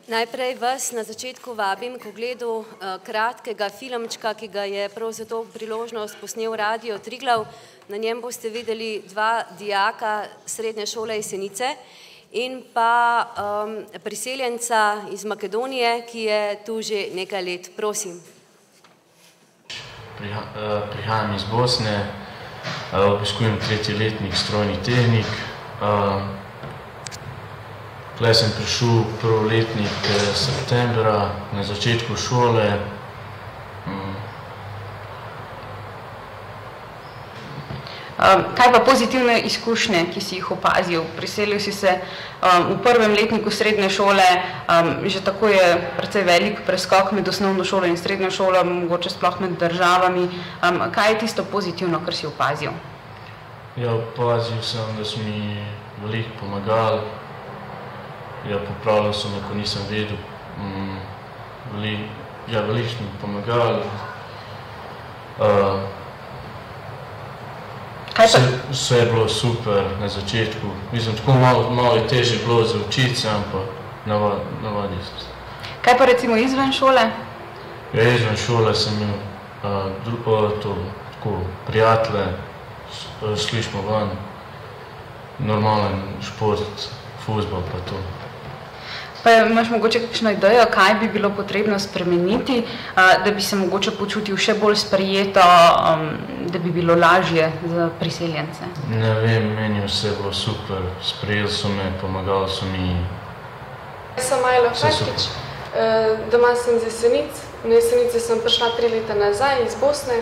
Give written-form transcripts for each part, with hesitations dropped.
Najprej vas na začetku vabim k ogledu kratkega filmčka, ki ga je prav za to priložnost posnel Radio Triglav. Na njem boste videli dva dijaka srednje šole Jesenice in pa priseljenca iz Makedonije, ki je tu že nekaj let. Prosim. Prihajam iz Bosne, obiskujem tretji letnik strojni tehnik. Tukaj sem prišel prvoletnik septembra na začetku šole. Kaj pa pozitivne izkušnje, ki si jih opazil? Priselil si se v prvem letniku srednje šole, že tako je precej velik preskok med osnovno šolo in srednjo šolo, mogoče sploh med državami. Kaj je tisto pozitivno, kar si opazil? Ja, opazil sem, da so mi veliko pomagali. Ja, popravljal so me, ko nisem vedel. Veliko so mi pomagali. Vse je bilo super na začetku. Mislim, tako malo je težje bilo za učiti se, ampak navadil sem se. Kaj pa recimo izven šole? Ja, izven šole sem imel tako prijatelje, šli smo ven, normalen šport, fuzbal pa to. Pa imaš mogoče kakšno idejo, kaj bi bilo potrebno spremeniti, da bi se mogoče počutil še bolj sprejeto, da bi bilo lažje za priseljence? Ne vem, meni vse je bilo super, sprejeli so me, pomagali so mi. Jaz sem Majla Fajkič, doma sem z Jesenic. Na Jesenice sem prišla 3 leta nazaj iz Bosne.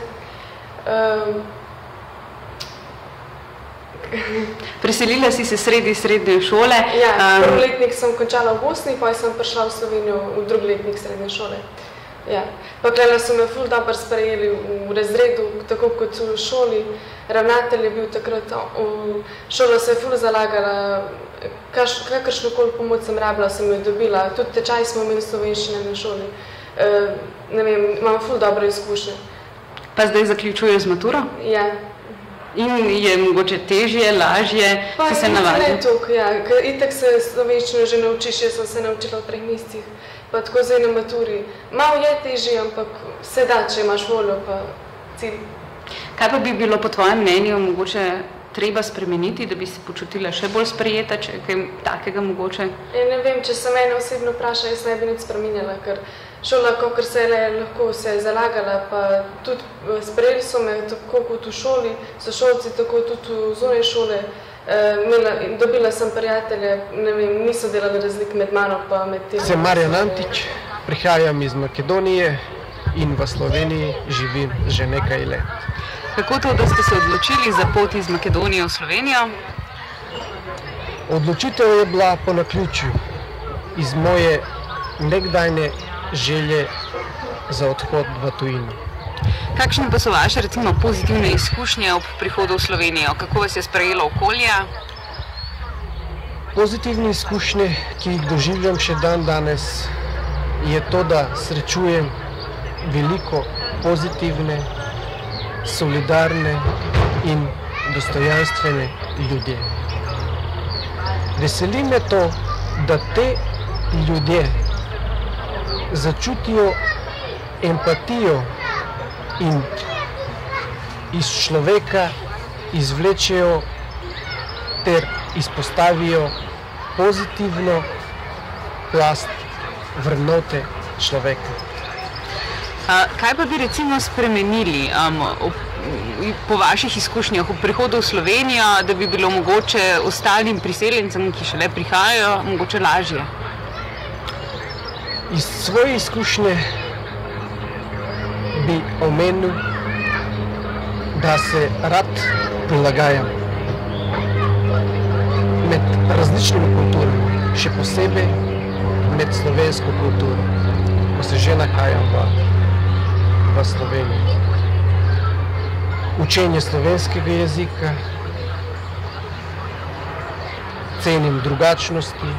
Preselila si se sredi srednje šole. Ja, prvoletnik sem končala v Bosni, pa sem prišla v Slovenijo v drugoletnik srednje šole. Ja. Pa tukaj so me ful dobro sprejeli v razredu, tako kot v šoli. Ravnatelj je bil takrat, šola se je ful zalagala, kakršnokoli pomoč sem rabila, sem jo dobila. Tudi tečaj smo imeli slovenščine na šoli. Ne vem, imam ful dobro izkušnje. Pa zdaj zaključuješ z maturo? Ja. In je mogoče težje, lažje, si se navadil? Pa ne toliko, ja. Itak se slovenščino že naučiš, jaz sem se naučila v 3 mesecih, pa tako zdaj na maturi. Malo je težje, ampak se da, če imaš voljo pa cilj. Kaj pa bi bilo po tvojem mnenju mogoče treba spremeniti, da bi se počutila še bolj sprejeta, če je kaj takega mogoče? Ja, ne vem, če se mene osebno vpraša, jaz ne bi nič spreminjala, ker šola, kakor se je lahko se je zalagala, pa tudi sprejeli so me tako kot v šoli, sošolci tako tudi v zunaj šole. Dobila sem prijatelje, ne vem, niso delali razlik med mano pa med tem. Sem Marjan Antič, prihajam iz Makedonije in v Sloveniji živim že nekaj let. Kako to, da ste se odločili za pot iz Makedonije v Slovenijo? Odločitev je bila po naključju iz moje nekdajne želje za odhod v tujino. Kakšne pa so vaše recimo pozitivne izkušnje ob prihodu v Slovenijo? Kako vas je sprejelo okolje? Pozitivne izkušnje, ki jih doživljam še dan danes, je to, da srečujem veliko pozitivne, solidarne in dostojanstvene ljudje. Veseli me to, da te ljudje začutijo empatijo in iz človeka izvlečejo ter izpostavijo pozitivno plast vrednote človeka. Kaj pa bi recimo spremenili po vaših izkušnjah v prihodu v Slovenijo, da bi bilo mogoče ostalim priseljencem, ki šele prihajajo, mogoče lažje? Iz svoje izkušnje bi omenil, da se rad prilagajam med različnimi kulturami, še posebej med slovensko kulturo, ko se že nahajam v Sloveniji. Učenje slovenskega jezika, cenim drugačnosti,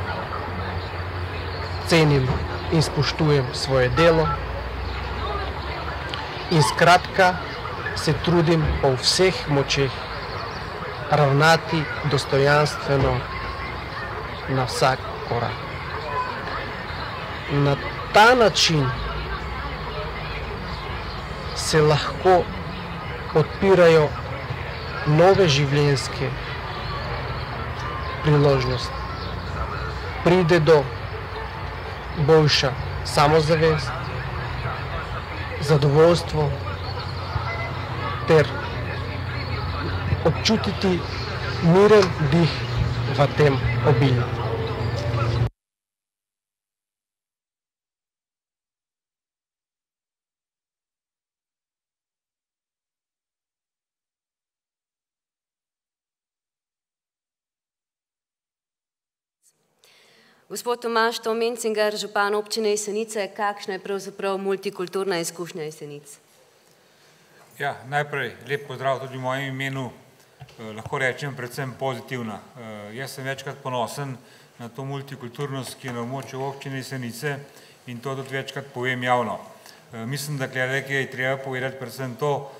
cenim in spoštujem svoje delo in skratka se trudim po vseh močeh ravnati dostojanstveno na vsak korak. Na ta način se lahko odpirajo nove življenjske priložnosti. Pride do boljša samozavest, zadovoljstvo ter občutiti miren dih v tem obilju. Gospod Tomaž Mencinger, župan občine Jesenice, kakšna je pravzaprav multikulturna izkušnja Jesenic? Ja, najprej lep pozdrav tudi v mojem imenu, lahko rečem predvsem pozitivna. Jaz sem večkrat ponosen na to multikulturnost, ki je na območju občine Jesenice in to tudi večkrat povem javno. Mislim, da tukaj je treba povedati predvsem to,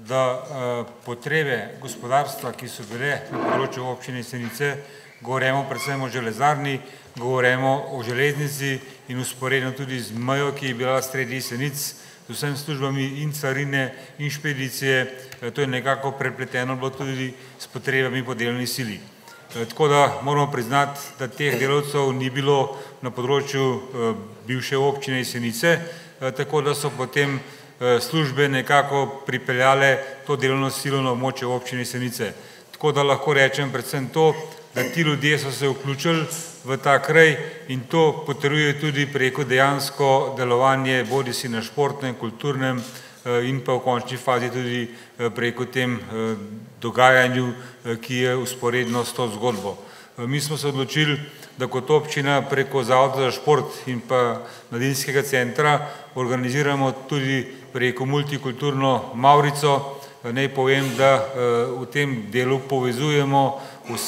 da potrebe gospodarstva, ki so bile na področju občine Jesenice, govorimo predvsem o železarni, govorimo o železnici in usporedno tudi z mejo, ki je bila sredi Jesenic, z vsemi službami in carine in špedicije, to je nekako prepleteno bilo tudi s potrebami po delovni sili. Tako da moramo priznati, da teh delavcev ni bilo na področju bivše občine Jesenice, tako da so potem službe nekako pripeljale to delovno silo na območje občine Jesenice. Tako da lahko rečem predvsem to, da ti ljudje so se vključili v ta kraj in to potrjuje tudi preko dejansko delovanje bodisi na športnem, kulturnem in pa v končni fazi tudi preko tem dogajanju, ki je usporedno s to zgodbo. Mi smo se odločili, da kot občina preko Zavoda za šport in pa mladinskega centra organiziramo tudi preko multikulturno mavrico. Naj povem, da v tem delu povezujemo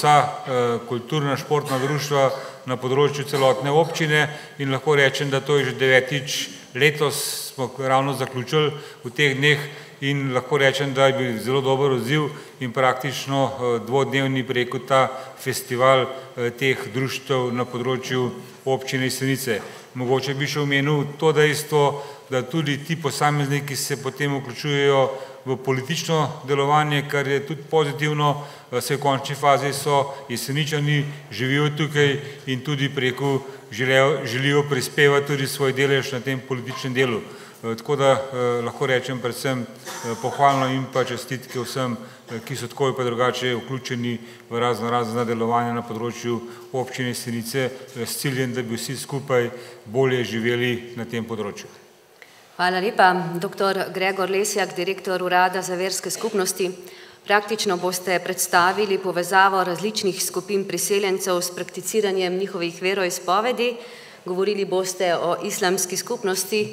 vsa kulturna športna društva na področju celotne občine in lahko rečem, da to je že 9. letos smo ravno zaključili v teh dneh in lahko rečem, da je bil zelo dober odziv in praktično dvodnevni preko ta festival teh društev na področju občine Jesenice. Mogoče bi še omenil to dejstvo, da tudi ti posamezniki se potem vključujejo v politično delovanje, kar je tudi pozitivno, se v končni fazi so Jeseničani, živijo tukaj in tudi preko želijo prispevati tudi svoj delež na tem političnem delu. Tako da lahko rečem predvsem pohvalno in pa čestitke vsem, ki so tako pa drugače vključeni v razna delovanja na področju občine Jesenice s ciljem, da bi vsi skupaj bolje živeli na tem področju. Hvala lepa. Dr. Gregor Lesjak, direktor Urada za verske skupnosti. Praktično boste predstavili povezavo različnih skupin priseljencev s prakticiranjem njihovih veroizpovedi. Govorili boste o islamski skupnosti,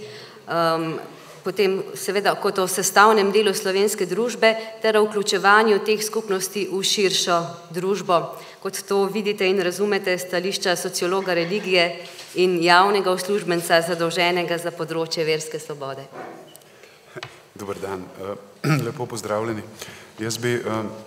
potem seveda kot o sestavnem delu slovenske družbe ter o vključevanju teh skupnosti v širšo družbo. Kot to vidite in razumete stališča sociologa religije in javnega uslužbenca zadolženega za področje verske svobode. Dober dan, lepo pozdravljeni. Jaz bi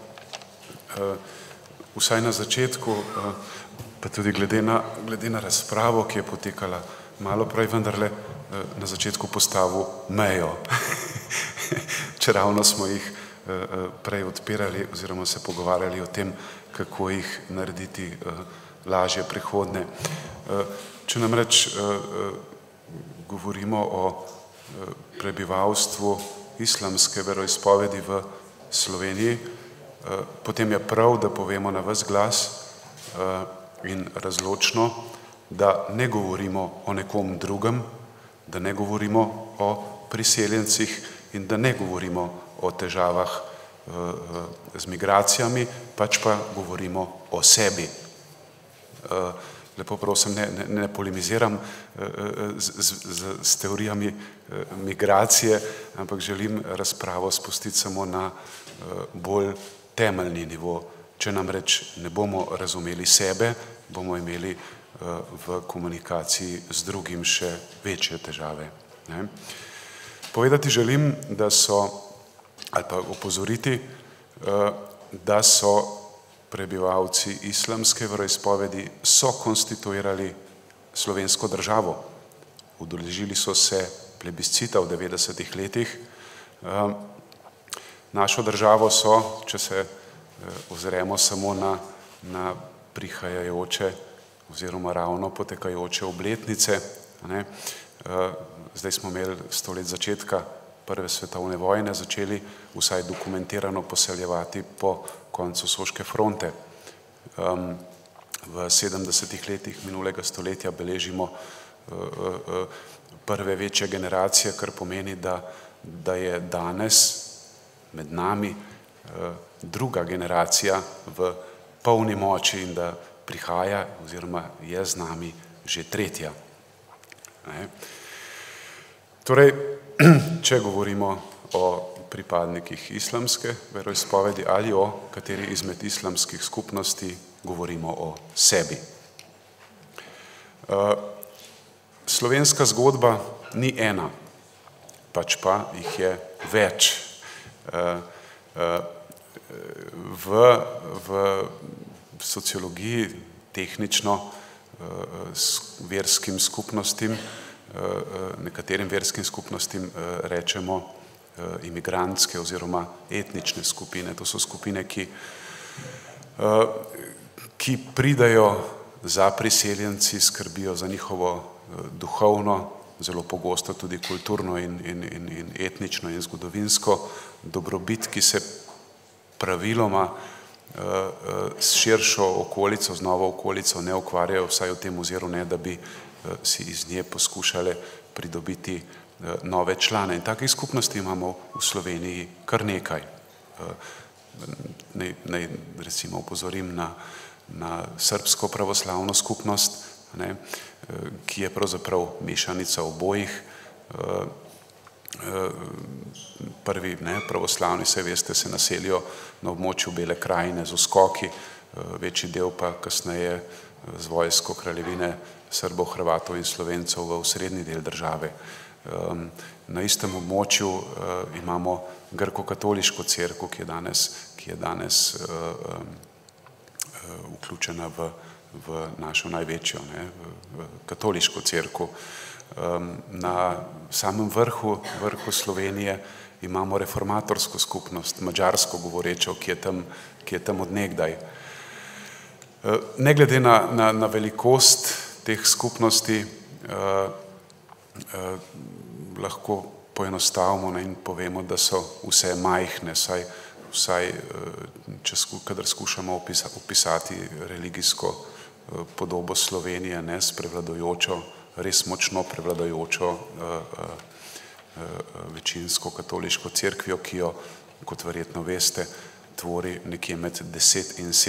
vsaj na začetku, pa tudi glede na razpravo, ki je potekala malo prej, vendarle na začetku postavil mejo. Čeravno smo jih prej odpirali oziroma se pogovarjali o tem, kako jih narediti lažje prihodnje. Če namreč govorimo o prebivalstvu islamske veroizpovedi v Sloveniji, potem je prav, da povemo na ves glas in razločno, da ne govorimo o nekom drugem, da ne govorimo o priseljencih in da ne govorimo o težavah z migracijami, pač pa govorimo o sebi. Lepo prosim, ne polemiziram s teorijami migracije, ampak želim razpravo spustiti samo na bolj temeljni nivo. Če namreč ne bomo razumeli sebe, bomo imeli v komunikaciji z drugim še večje težave. Povedati želim, da so, ali pa opozoriti, da so prebivalci islamske veroizpovedi so konstituirali slovensko državo Udeležili so se plebiscita v 90-ih letih. Našo državo so, če se ozremo samo na prihajajoče oziroma ravno potekajoče obletnice, ne, zdaj smo imeli 100 let začetka Prve svetovne vojne, začeli vsaj dokumentirano poseljevati po koncu Soške fronte. V 70-ih letih minulega stoletja beležimo prve večje generacije, kar pomeni, da je danes med nami druga generacija v polni moči in da prihaja oziroma je z nami že tretja. Torej, če govorimo o pripadnikih islamske veroizpovedi ali o kateri izmed islamskih skupnosti, govorimo o sebi. Slovenska zgodba ni ena, pač pa jih je več. V sociologiji tehnično verskim skupnostim, nekaterim verskim skupnostim rečemo imigrantske oziroma etnične skupine. To so skupine, ki pridajo za priseljenci, skrbijo za njihovo duhovno, zelo pogosto tudi kulturno in etnično in zgodovinsko dobrobit, ki se praviloma s širšo okolico, z novo okolico ne ukvarjajo, vsaj v tem oziru ne, da bi si iz nje poskušale pridobiti nove člane. In takih skupnosti imamo v Sloveniji kar nekaj. Naj recimo upozorim na srbsko pravoslavno skupnost, ne, ki je pravzaprav mešanica obojih. Prvi pravoslavni, saj veste, se naselijo na območju Bele krajine z uskoki, večji del pa kasneje z vojsko kraljevine Srbov, Hrvatov in Slovencev v osrednji del države. Na istem območju imamo grko-katoliško cerkev, ki je danes vključena v našo največjo, v katoliško cerkev. Na samem vrhu Slovenije imamo reformatorsko skupnost, madžarsko govorečo, ki je tam od nekdaj. Ne glede na velikost teh skupnosti lahko poenostavimo in povemo, da so vse majhne, vsaj kadar skušamo opisati religijsko podobo Slovenije, ne, s prevladujočo, res močno prevladujočo večinsko katoliško cerkvijo, ki jo, kot verjetno veste, tvori nekje med 10 in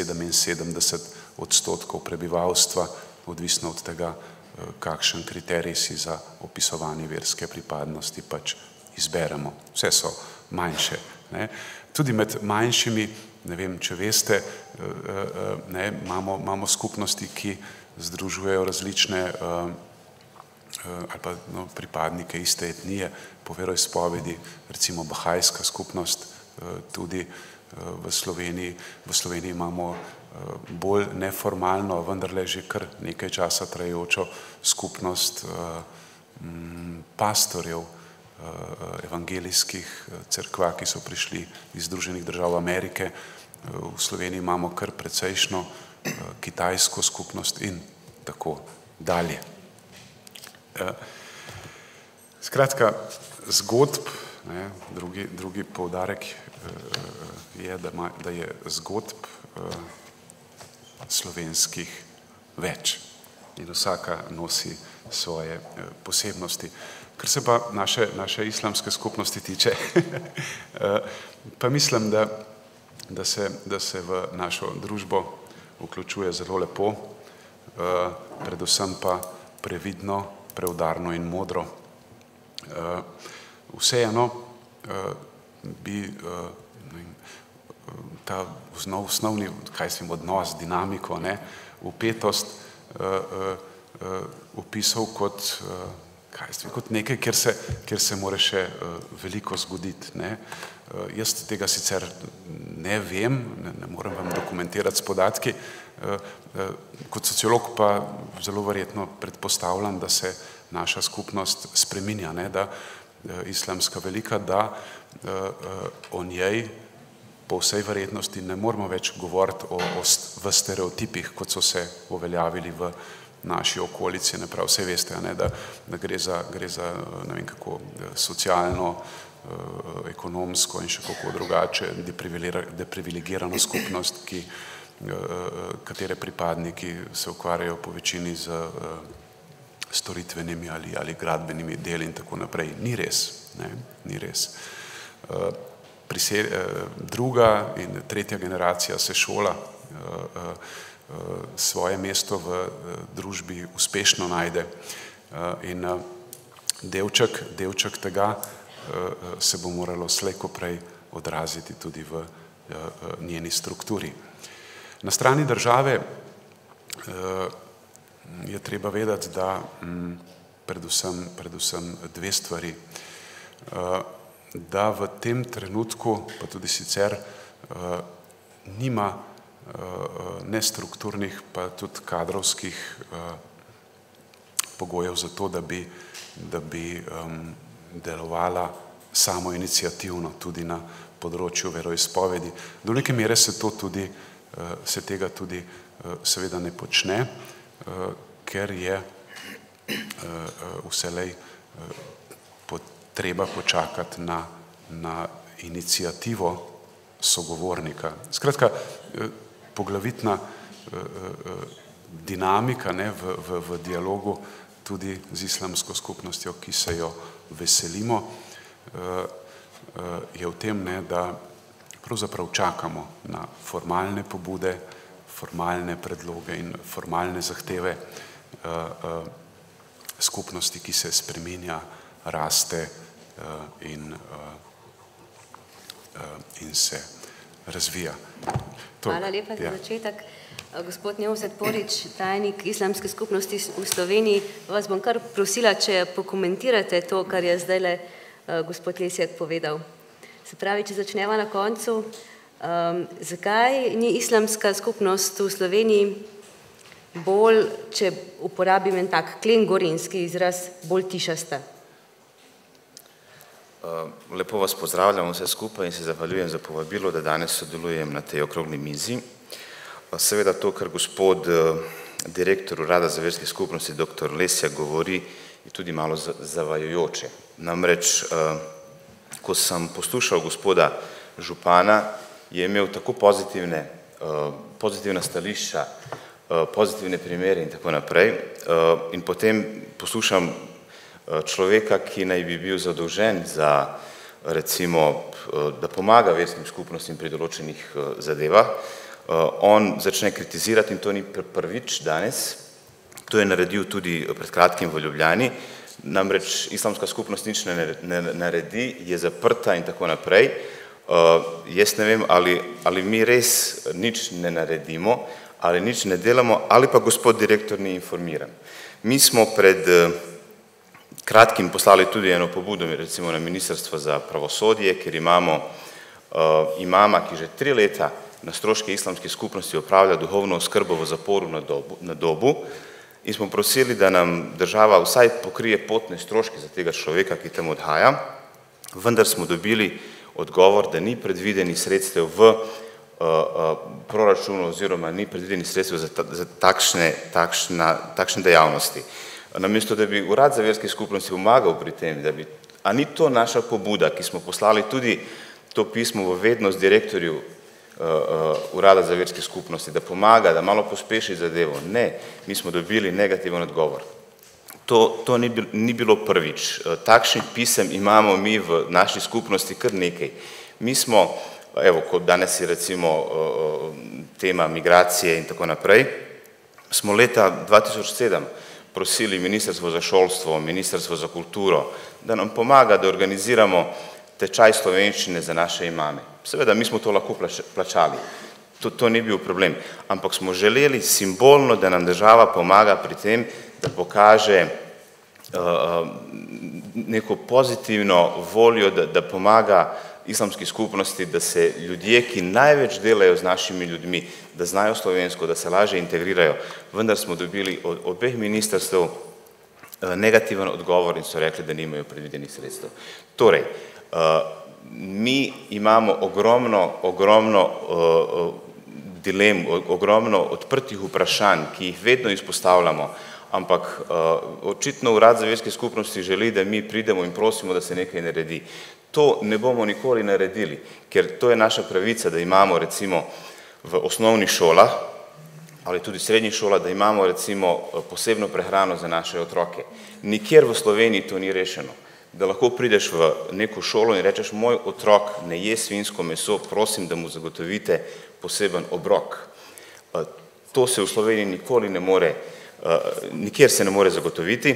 77% prebivalstva, odvisno od tega, kakšen kriterij si za opisovanje verske pripadnosti pač izberemo. Vse so manjše. Ne. Tudi med manjšimi, ne vem, če veste, imamo skupnosti, ki združujejo različne ali pa pripadnike iste etnije po veroizpovedi, recimo bahajska skupnost, tudi v Sloveniji. V Sloveniji imamo bolj neformalno, vendarle že kar nekaj časa trajajočo skupnost pastorjev evangelijskih cerkva, ki so prišli iz Združenih držav Amerike. V Sloveniji imamo kar precejšno kitajsko skupnost in tako dalje. Skratka, zgodb, drugi poudarek je, da je zgodb slovenskih več in vsaka nosi svoje posebnosti. Kar se pa naše islamske skupnosti tiče, pa mislim, da se v našo družbo vključuje zelo lepo, predvsem pa previdno, preudarno in modro. Vseeno bi ta osnovni, kaj sem odnos, dinamiko, vpetost opisal kot kot nekaj, kjer se mora še veliko zgoditi. Jaz tega sicer ne vem, ne morem vam dokumentirati s podatki, kot sociolog pa zelo verjetno predpostavljam, da se naša skupnost spreminja, da islamska velika, da o njej po vsej verjetnosti ne moramo več govoriti v stereotipih, kot so se uveljavili v naši okolici, ne prav vse veste, da gre za ne vem kako socialno, ekonomsko in še kako drugače deprivilegirano skupnost, katere pripadniki se ukvarjajo po večini z storitvenimi ali gradbenimi deli in tako naprej. Ni res, ni res. Druga in tretja generacija se šola, svoje mesto v družbi uspešno najde in delček tega se bo moralo slej ko prej odraziti tudi v njeni strukturi. Na strani države je treba vedeti, da predvsem dve stvari, da v tem trenutku, pa tudi sicer, nima ne strukturnih, pa tudi kadrovskih pogojev za to, da bi delovala samoiniciativno tudi na področju veroizpovedi. Do neke mere se tega tudi seveda ne počne, ker je vselej treba počakati na iniciativo sogovornika. Skratka, poglavitna dinamika v dialogu tudi z islamsko skupnostjo, ki se jo veselimo, je v tem, da pravzaprav čakamo na formalne pobude, formalne predloge in formalne zahteve skupnosti, ki se spreminja, raste in se razvija. Hvala lepa za začetek. Gospod Nevzet Porič, tajnik islamske skupnosti v Sloveniji, vas bom kar prosila, če pokomentirate to, kar je zdajle gospod Lesjak povedal. Se pravi, če začneva na koncu, zakaj ni islamska skupnost v Sloveniji bolj, če uporabim en tak klengorinski izraz, bolj tišasta? Lepo vas pozdravljam vse skupaj in se zahvaljujem za povabilo, da danes sodelujem na tej okrogli mizi. Seveda to, kar gospod direktor Urada za verske skupnosti, dr. Lesjak govori, je tudi malo zavajajoče. Namreč, ko sem poslušal gospoda župana, je imel tako pozitivna stališča, pozitivne primere in tako naprej. In potem poslušam človeka, ki naj bi bil zadolžen za, recimo, da pomaga verskim skupnostim pri določenih zadevah. On začne kritizirati in to ni prvič danes. To je naredil tudi pred kratkim v Ljubljani. Namreč islamska skupnost nič ne naredi, je zaprta in tako naprej. Jaz ne vem, ali mi res nič ne naredimo, ali nič ne delamo, ali pa gospod direktor ni informiran. Mi smo pred kratkim poslali tudi eno pobudo, recimo na Ministrstvo za pravosodje, ker imamo imama, ki že 3 leta na stroške islamske skupnosti opravlja duhovno oskrbo v zaporu na Dobu in smo prosili, da nam država vsaj pokrije potne stroške za tega človeka, ki tam odhaja, vendar smo dobili odgovor, da ni predvidenih sredstev v proračunu oziroma ni predvidenih sredstev za takšne dejavnosti. Namesto, da bi Urad za verske skupnosti pomagal pri tem, a ni to naša pobuda, ki smo poslali tudi to pismo v vednost direktorju Urada za verske skupnosti, da pomaga, da malo pospeši zadevo. Ne, mi smo dobili negativen odgovor. To ni bilo prvič. Takšnih pisem imamo mi v naši skupnosti kar nekaj. Mi smo, evo, kot danes je recimo tema migracije in tako naprej, smo leta 2007 prosili Ministrstvo za šolstvo, Ministrstvo za kulturo, da nam pomaga, da organiziramo tečaj slovenščine za naše imame. Seveda, mi smo to lahko plačali, to ni bil problem, ampak smo želeli simbolno, da nam država pomaga pri tem, da pokaže neko pozitivno voljo, da pomaga islamski skupnosti, da se ljudje, ki največ delajo z našimi ljudmi, da znajo slovensko, da se lažje integrirajo, vendar smo dobili od obeh ministrstv negativen odgovor in so rekli, da nimajo predvidenih sredstev. Torej, mi imamo ogromno dilem, ogromno odprtih vprašanj, ki jih vedno izpostavljamo, ampak očitno Urad za verske skupnosti želi, da mi pridemo in prosimo, da se nekaj naredi. To ne bomo nikoli naredili, ker to je naša pravica, da imamo recimo v osnovnih šolah ali tudi srednjih šolah, da imamo recimo posebno prehrano za naše otroke. Nikjer v Sloveniji to ni rešeno. Da lahko prideš v neko šolo in rečeš, moj otrok ne je svinjsko meso, prosim, da mu zagotovite poseben obrok. To se v Sloveniji nikoli ne more, nikjer se ne more zagotoviti.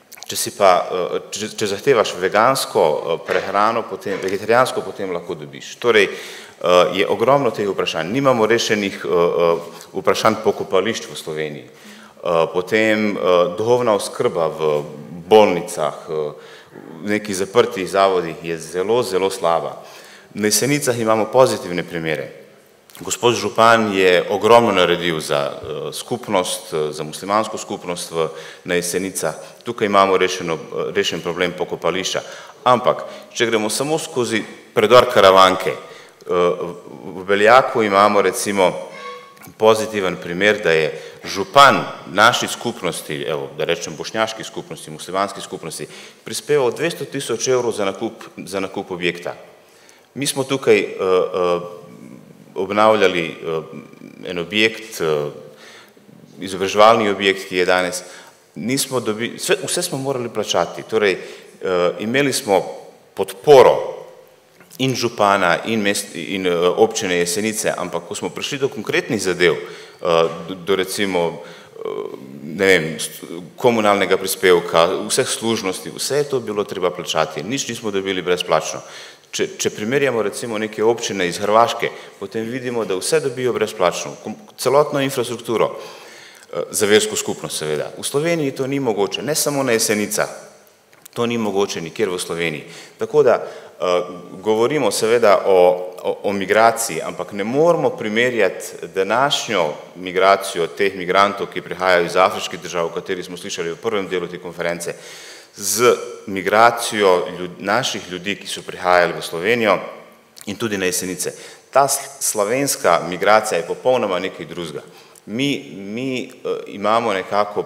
Če zahtevaš vegansko prehrano, vegetarijansko potem lahko dobiš. Torej, je ogromno teh vprašanj. Nimamo rešenih vprašanj pokopališč v Sloveniji. Potem duhovna oskrba v bolnicah, v nekih zaprtih zavodih je zelo, zelo slaba. Na Jesenicah imamo pozitivne primere. Gospod župan je ogromno naredil za skupnost, za muslimansko skupnost na Jesenicah. Tukaj imamo rešen problem pokopališča. Ampak, če gremo samo skozi predor Karavanke, v Beljaku imamo recimo pozitiven primer, da je župan naši skupnosti, da rečem bošnjaški skupnosti, muslimanski skupnosti, prispeval 200.000 evrov za nakup objekta. Mi smo tukaj obnavljali en objekt, izobraževalni objekt, ki je danes, vse smo morali plačati, torej imeli smo podporo in župana in občine Jesenice, ampak ko smo prišli do konkretnih zadev, do recimo, ne vem, komunalnega prispevka, vseh služnosti, vse je to bilo treba plačati, nič nismo dobili brezplačno. Če primerjamo recimo neke občine iz Hrvaške, potem vidimo, da vse dobijo brezplačno, celotno infrastrukturo, za versko skupnost seveda. V Sloveniji to ni mogoče, ne samo na Jesenicah, to ni mogoče nikjer v Sloveniji. Tako da govorimo seveda o migraciji, ampak ne moramo primerjati današnjo migracijo teh migrantov, ki prihajajo iz afriških držav, o kateri smo slišali v prvem delu te konference, z migracijo naših ljudi, ki so prihajali v Slovenijo in tudi na Jesenice. Ta slovenska migracija je popolnoma nekaj drugega. Mi imamo nekako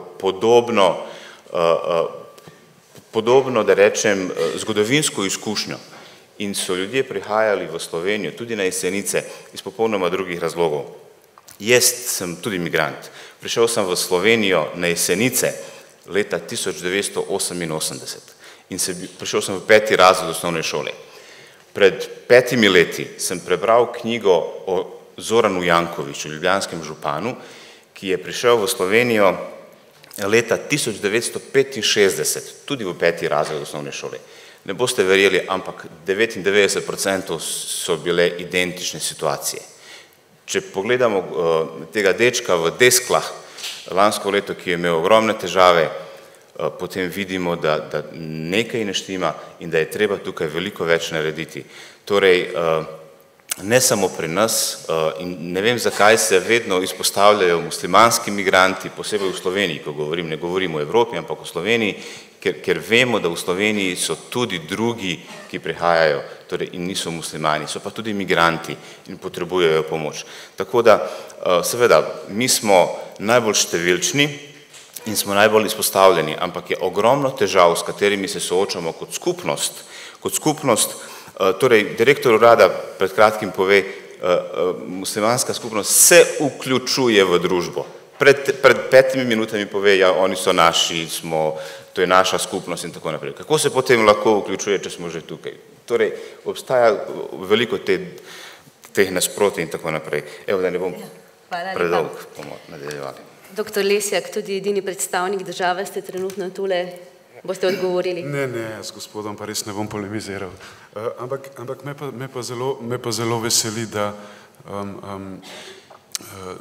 podobno, da rečem, zgodovinsko izkušnjo in so ljudje prihajali v Slovenijo, tudi na Jesenice, iz popolnoma drugih razlogov. Jaz sem tudi migrant. Prišel sem v Slovenijo na Jesenice leta 1988 in prišel sem v 5. razred osnovne šole. Pred 5 leti sem prebral knjigo o Zoranu Jankoviću, ljubljanskem županu, ki je prišel v Slovenijo leta 1965, tudi v 5. razred osnovne šole. Ne boste verjeli, ampak 99% so bile identične situacije. Če pogledamo tega dečka v Desklah, lansko leto, ki je imel ogromne težave, potem vidimo, da nekaj ne štima in da je treba tukaj veliko več narediti. Torej, ne samo pri nas, in ne vem, zakaj se vedno izpostavljajo muslimanski migranti, posebej v Sloveniji, ko govorim, ne govorim o Evropi, ampak v Sloveniji, ker vemo, da v Sloveniji so tudi drugi, ki prihajajo, torej in niso muslimani, so pa tudi migranti in potrebujejo pomoč. Tako da, seveda, mi smo najbolj številčni in smo najbolj izpostavljeni, ampak je ogromno težav, s katerimi se soočamo kot skupnost. Torej, direktor urada pred kratkim pove, muslimanska skupnost se vključuje v družbo. Pred 5 minutami pove, ja, oni so naši, to je naša skupnost in tako naprej. Kako se potem lahko vključuje, če smo že tukaj? Torej, obstaja veliko teh nasproti in tako naprej. Evo, da ne bom predolg, bomo nadaljevali. Doktor Lesjak, tudi edini predstavnik države ste trenutno tule, boste odgovorili. Ne, s gospodom pa res ne bom polemiziral. Ampak me pa zelo veseli, da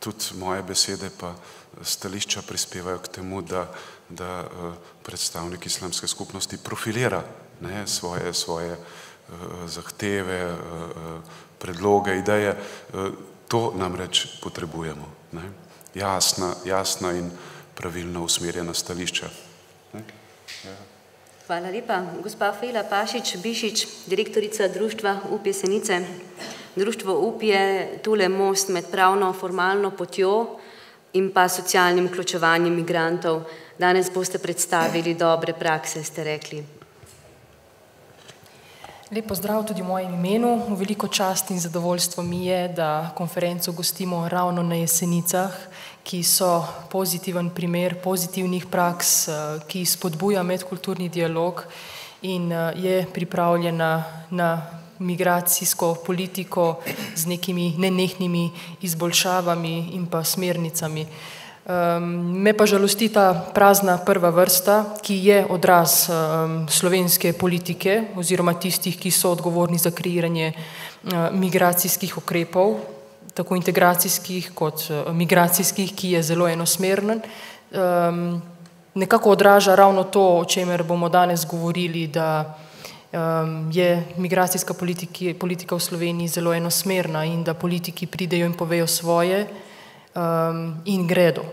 tudi moje besede pa stališča prispevajo k temu, da predstavnik islamske skupnosti profilira svoje zahteve, predloge, ideje. To namreč potrebujemo. Jasna in pravilno usmerjena stališča. Hvala lepa. Gospa Fejla Pašič-Bišič, direktorica društva UP Jesenice. Društvo UP je tule most med pravno formalno potjo in pa socialnim vključevanjem migrantov. Danes boste predstavili dobre prakse, ste rekli. Lep pozdrav tudi v mojem imenu. Veliko čast in zadovoljstvo mi je, da konferenco gostimo ravno na Jesenicah, ki so pozitiven primer pozitivnih praks, ki spodbuja medkulturni dialog in je pripravljena na migracijsko politiko z nekimi nenehnimi izboljšavami in pa smernicami. Me pa žalosti ta prazna prva vrsta, ki je odraz slovenske politike oziroma tistih, ki so odgovorni za kreiranje migracijskih ukrepov, tako integracijskih kot migracijskih, ki je zelo enosmeren. Nekako odraža ravno to, o čemer bomo danes govorili, da je migracijska politika v Sloveniji zelo enosmerna in da politiki pridejo in povejo svoje in gredo.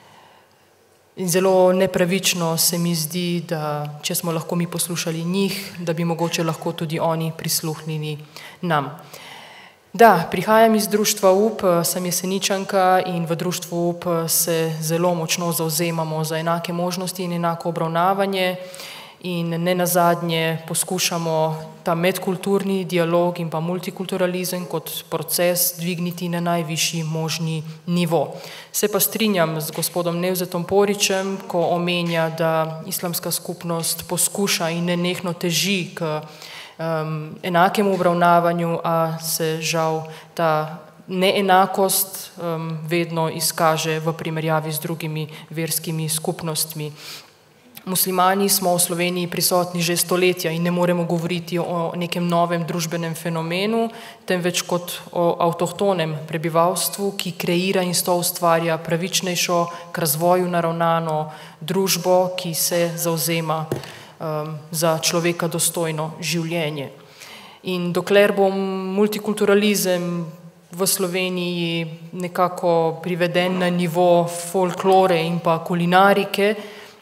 In zelo nepravično se mi zdi, da če smo lahko mi poslušali njih, da bi mogoče lahko tudi oni prisluhnili nam. Da, prihajam iz društva UP, sem Jeseničanka in v društvu UP se zelo močno zavzemamo za enake možnosti in enako obravnavanje in ne nazadnje poskušamo ta medkulturni dialog in pa multikulturalizem kot proces dvigniti na najvišji možni nivo. Se pa strinjam z gospodom Nevzetom Poričem, ko omenja, da islamska skupnost poskuša in nenehno teži k enakemu obravnavanju, a se žal ta neenakost vedno izkaže v primerjavi z drugimi verskimi skupnostmi. Muslimani smo v Sloveniji prisotni že stoletja in ne moremo govoriti o nekem novem družbenem fenomenu, temveč kot o avtohtonem prebivalstvu, ki kreira in ustvarja pravičnejšo, k razvoju naravnano družbo, ki se zavzema za človeka dostojno življenje. In dokler bo multikulturalizem v Sloveniji nekako priveden na nivo folklore in pa kulinarike,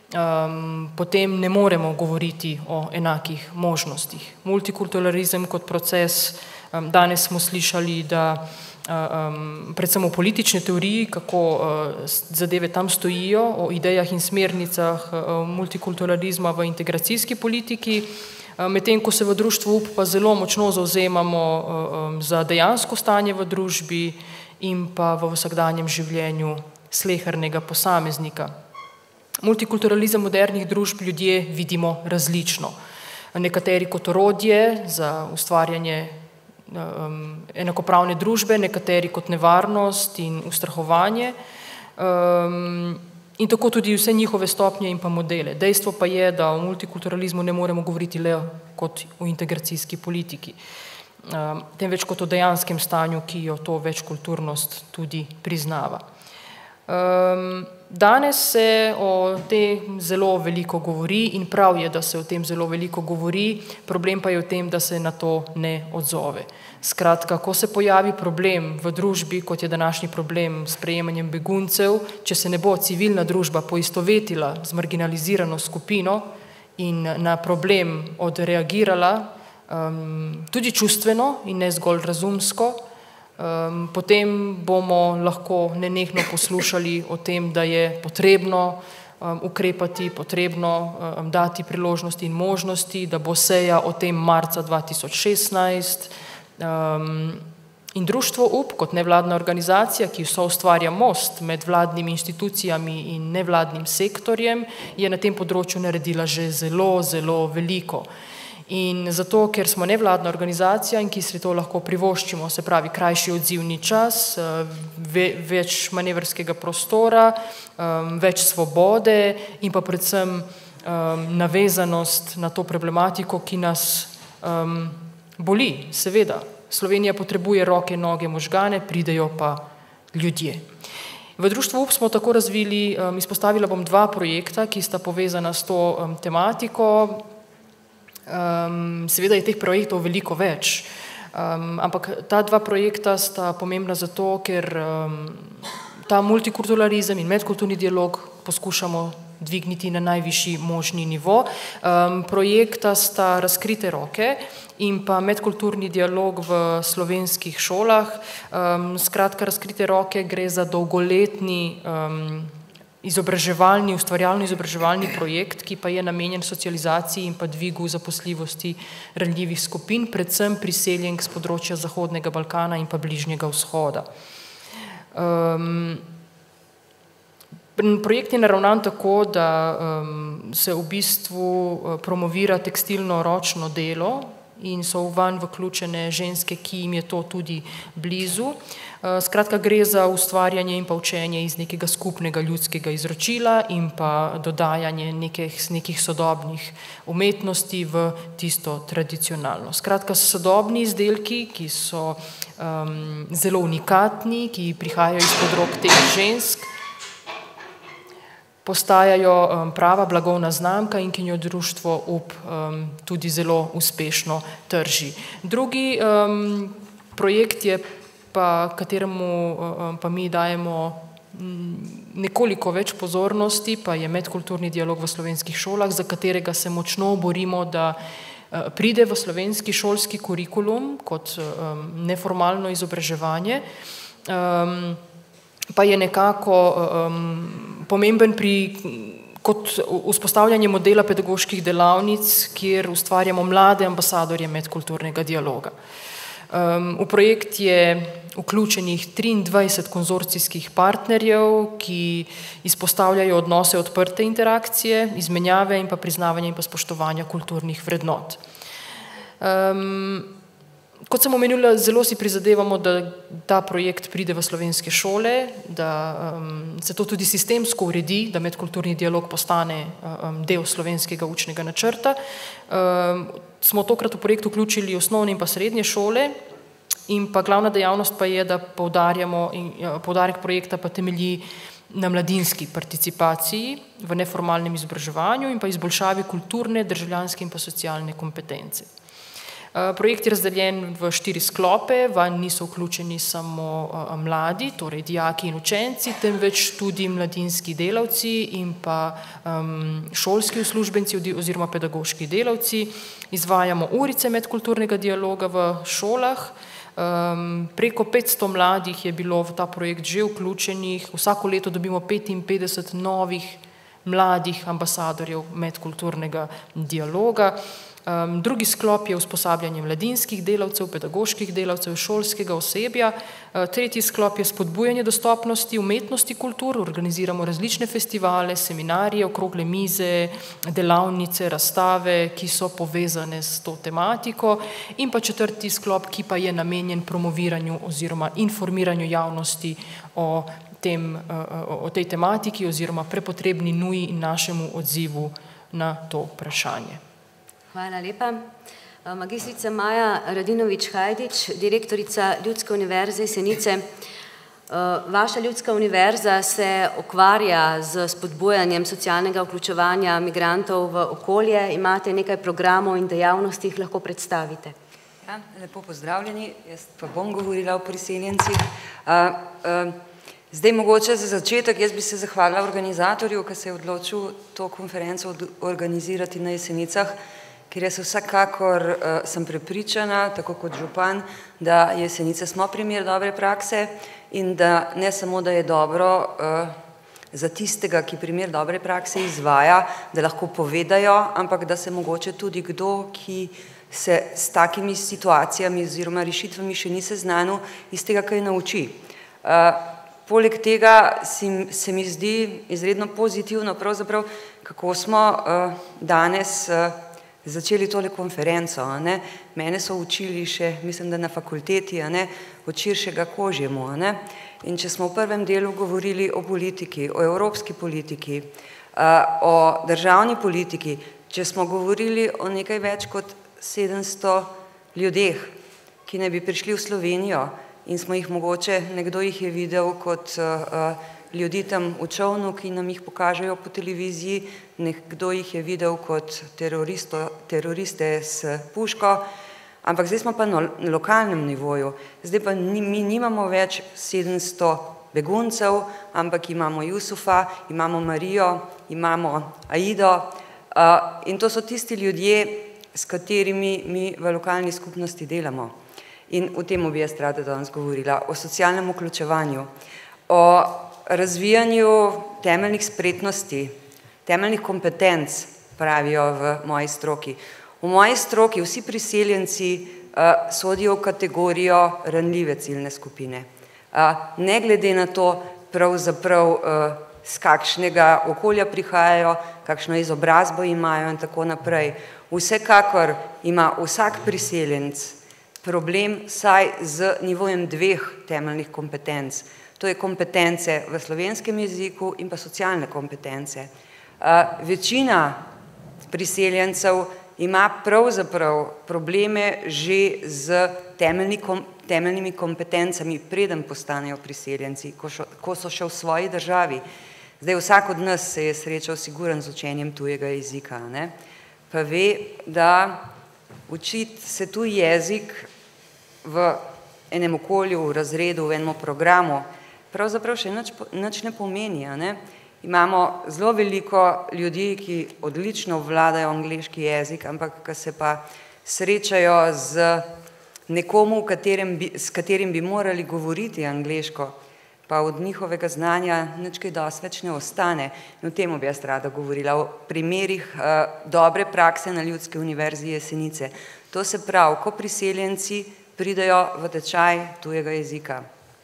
potem ne moremo govoriti o enakih možnostih. Multikulturalizem kot proces, danes smo slišali, da predvsem o politični teoriji, kako zadeve tam stojijo, o idejah in smernicah multikulturalizma v integracijski politiki, medtem ko se v društvu UP pa zelo močno zavzemamo za dejansko stanje v družbi in pa v vsakdanjem življenju slehernega posameznika. Multikulturalizem modernih družb ljudje vidimo različno. Nekateri kot orodje za ustvarjanje enakopravne družbe, nekateri kot nevarnost in ustrahovanje in tako tudi vse njihove stopnje in pa modele. Dejstvo pa je, da o multikulturalizmu ne moremo govoriti le kot o integracijski politiki, temveč kot o dejanskem stanju, ki jo to večkulturnost tudi priznava. Danes se o tem zelo veliko govori in prav je, da se o tem zelo veliko govori, problem pa je v tem, da se na to ne odzove. Skratka, ko se pojavi problem v družbi, kot je današnji problem s sprejemanjem beguncev, če se ne bo civilna družba poistovetila z marginalizirano skupino in na problem odreagirala tudi čustveno in ne zgolj razumsko, potem bomo lahko nenehno poslušali o tem, da je potrebno ukrepati, potrebno dati priložnosti in možnosti, da bo seja o tem marca 2016 in društvo UP kot nevladna organizacija, ki soustvarja most med vladnimi institucijami in nevladnim sektorjem, je na tem področju naredila že zelo, zelo veliko. In zato, ker smo nevladna organizacija in ki si to lahko privoščimo, se pravi krajši odzivni čas, več manevrskega prostora, več svobode in pa predvsem navezanost na to problematiko, ki nas boli, seveda. Slovenija potrebuje roke, noge, možgane, pridejo pa ljudje. V društvu UP smo tako razvili, izpostavila bom 2 projekta, ki sta povezana s to tematiko. Seveda je teh projektov veliko več, ampak ta 2 projekta sta pomembna zato, ker ta multikulturalizem in medkulturni dialog poskušamo dvigniti na najvišji možni nivo. Projekta sta Razkrite roke in pa medkulturni dialog v slovenskih šolah. Skratka, Razkrite roke gre za dolgoletni izobraževalni, ustvarjalno izobraževalni projekt, ki pa je namenjen socializaciji in pa dvigu zaposljivosti ranljivih skupin, predvsem priseljenk s področja Zahodnega Balkana in pa Bližnjega vzhoda. Projekt je naravnan tako, da se v bistvu promovira tekstilno ročno delo in so vanj vključene ženske, ki jim je to tudi blizu. Skratka, gre za ustvarjanje in pa učenje iz nekega skupnega ljudskega izročila in pa dodajanje nekih sodobnih umetnosti v tisto tradicionalno. Skratka, sodobni izdelki, ki so zelo unikatni, ki prihajajo izpod rok teh žensk, postajajo prava blagovna znamka in ki jo društvo UP tudi zelo uspešno trži. Drugi projekt je pa, kateremu pa mi dajemo nekoliko več pozornosti, pa je medkulturni dialog v slovenskih šolah, za katerega se močno borimo, da pride v slovenski šolski kurikulum kot neformalno izobraževanje, pa je nekako pomemben kot vzpostavljanje modela pedagoških delavnic, kjer ustvarjamo mlade ambasadorje medkulturnega dialoga. V projekt je vključenih 23 konzorcijskih partnerjev, ki izpostavljajo odnose odprte interakcije, izmenjave in pa priznavanja in pa spoštovanja kulturnih vrednot. Kot sem omenila, zelo si prizadevamo, da ta projekt pride v slovenske šole, da se to tudi sistemsko uredi, da medkulturni dialog postane del slovenskega učnega načrta. Smo tokrat v projekt vključili osnovne in pa srednje šole in pa glavna dejavnost pa je, da poudarek projekta pa temelji na mladinski participaciji v neformalnem izobraževanju in pa izboljšavi kulturne, državljanske in pa socialne kompetence. Projekt je razdeljen v 4 sklope, vanj niso vključeni samo mladi, torej dijaki in učenci, temveč tudi mladinski delavci in pa šolski uslužbenci oziroma pedagoški delavci. Izvajamo urice medkulturnega dialoga v šolah. Preko 500 mladih je bilo v ta projekt že vključenih. Vsako leto dobimo 55 novih mladih ambasadorjev medkulturnega dialoga. Drugi sklop je usposabljanje mladinskih delavcev, pedagoških delavcev, šolskega osebja. Tretji sklop je spodbujanje dostopnosti umetnosti kultur, organiziramo različne festivale, seminarije, okrogle mize, delavnice, razstave, ki so povezane s to tematiko. In pa četrti sklop, ki pa je namenjen promoviranju oziroma informiranju javnosti o tej tematiki oziroma prepotrebni nuji in našemu odzivu na to vprašanje. Hvala lepa. Magistrica Maja Radinovič-Hajdič, direktorica Ljudske univerze Jesenice. Vaša Ljudska univerza se ukvarja z spodbujanjem socialnega vključevanja migrantov v okolje. Imate nekaj programov in dejavnosti, jih lahko predstavite. Ja, lepo pozdravljeni. Jaz pa bom govorila o priseljencih. Zdaj mogoče za začetek, jaz bi se zahvalila organizatorju, ki se je odločil to konferenco organizirati na Jesenicah, ker jaz vsekakor sem prepričana, tako kot župan, da Jesenice smo primer dobre prakse in da ne samo, da je dobro za tistega, ki primer dobre prakse izvaja, da lahko povedajo, ampak da se mogoče tudi kdo, ki se s takimi situacijami oziroma rešitvami še ni seznanil, iz tega kaj nauči. Poleg tega se mi zdi izredno pozitivno, pravzaprav, kako smo danes začeli tole konferenco. Mene so učili še, mislim, da na fakulteti, od širšega kožjemu. In če smo v prvem delu govorili o politiki, o evropski politiki, o državni politiki, če smo govorili o nekaj več kot 700 ljudeh, ki ne bi prišli v Slovenijo in smo jih mogoče, nekdo jih je videl kot ljudi tam v čovnu, ki nam jih pokažejo po televiziji, nekdo jih je videl kot teroriste s puško, ampak zdaj smo pa na lokalnem nivoju. Zdaj pa mi nimamo več 700 beguncev, ampak imamo Jusufa, imamo Marijo, imamo Aido in to so tisti ljudje, s katerimi mi v lokalni skupnosti delamo. In o tem bi jaz rada danes govorila, o socialnem vključevanju, o razvijanju temeljnih spretnosti, temeljnih kompetenc, pravijo v moji stroki. V moji stroki vsi priseljenci sodijo v kategorijo ranljive ciljne skupine. Ne glede na to, pravzaprav z kakšnega okolja prihajajo, kakšno izobrazbo imajo in tako naprej. Vsekakor ima vsak priseljenec problem saj z nivojem 2 temeljnih kompetenc. To je kompetence v slovenskem jeziku in pa socialne kompetence. Večina priseljencev ima pravzaprav probleme že z temeljnimi kompetencami, preden postanejo priseljenci, ko so še v svoji državi. Zdaj, vsak od nas se je srečal siguren z učenjem tujega jezika, ne? Pa ve, da učiti se tuj jezik v enem okolju, v razredu, v enem programu, pravzaprav še nič ne pomeni, ne? Imamo zelo veliko ljudi, ki odlično obvladajo angleški jezik, ampak ko se pa srečajo z nekomu, s katerim bi morali govoriti angleško, pa od njihovega znanja nič kaj dosti več ne ostane. In o tem bi jaz rada govorila, o primerih dobre prakse na Ljudski univerzi Jesenice. To se pravi, ko priseljenci pridejo v tečaj tujega jezika.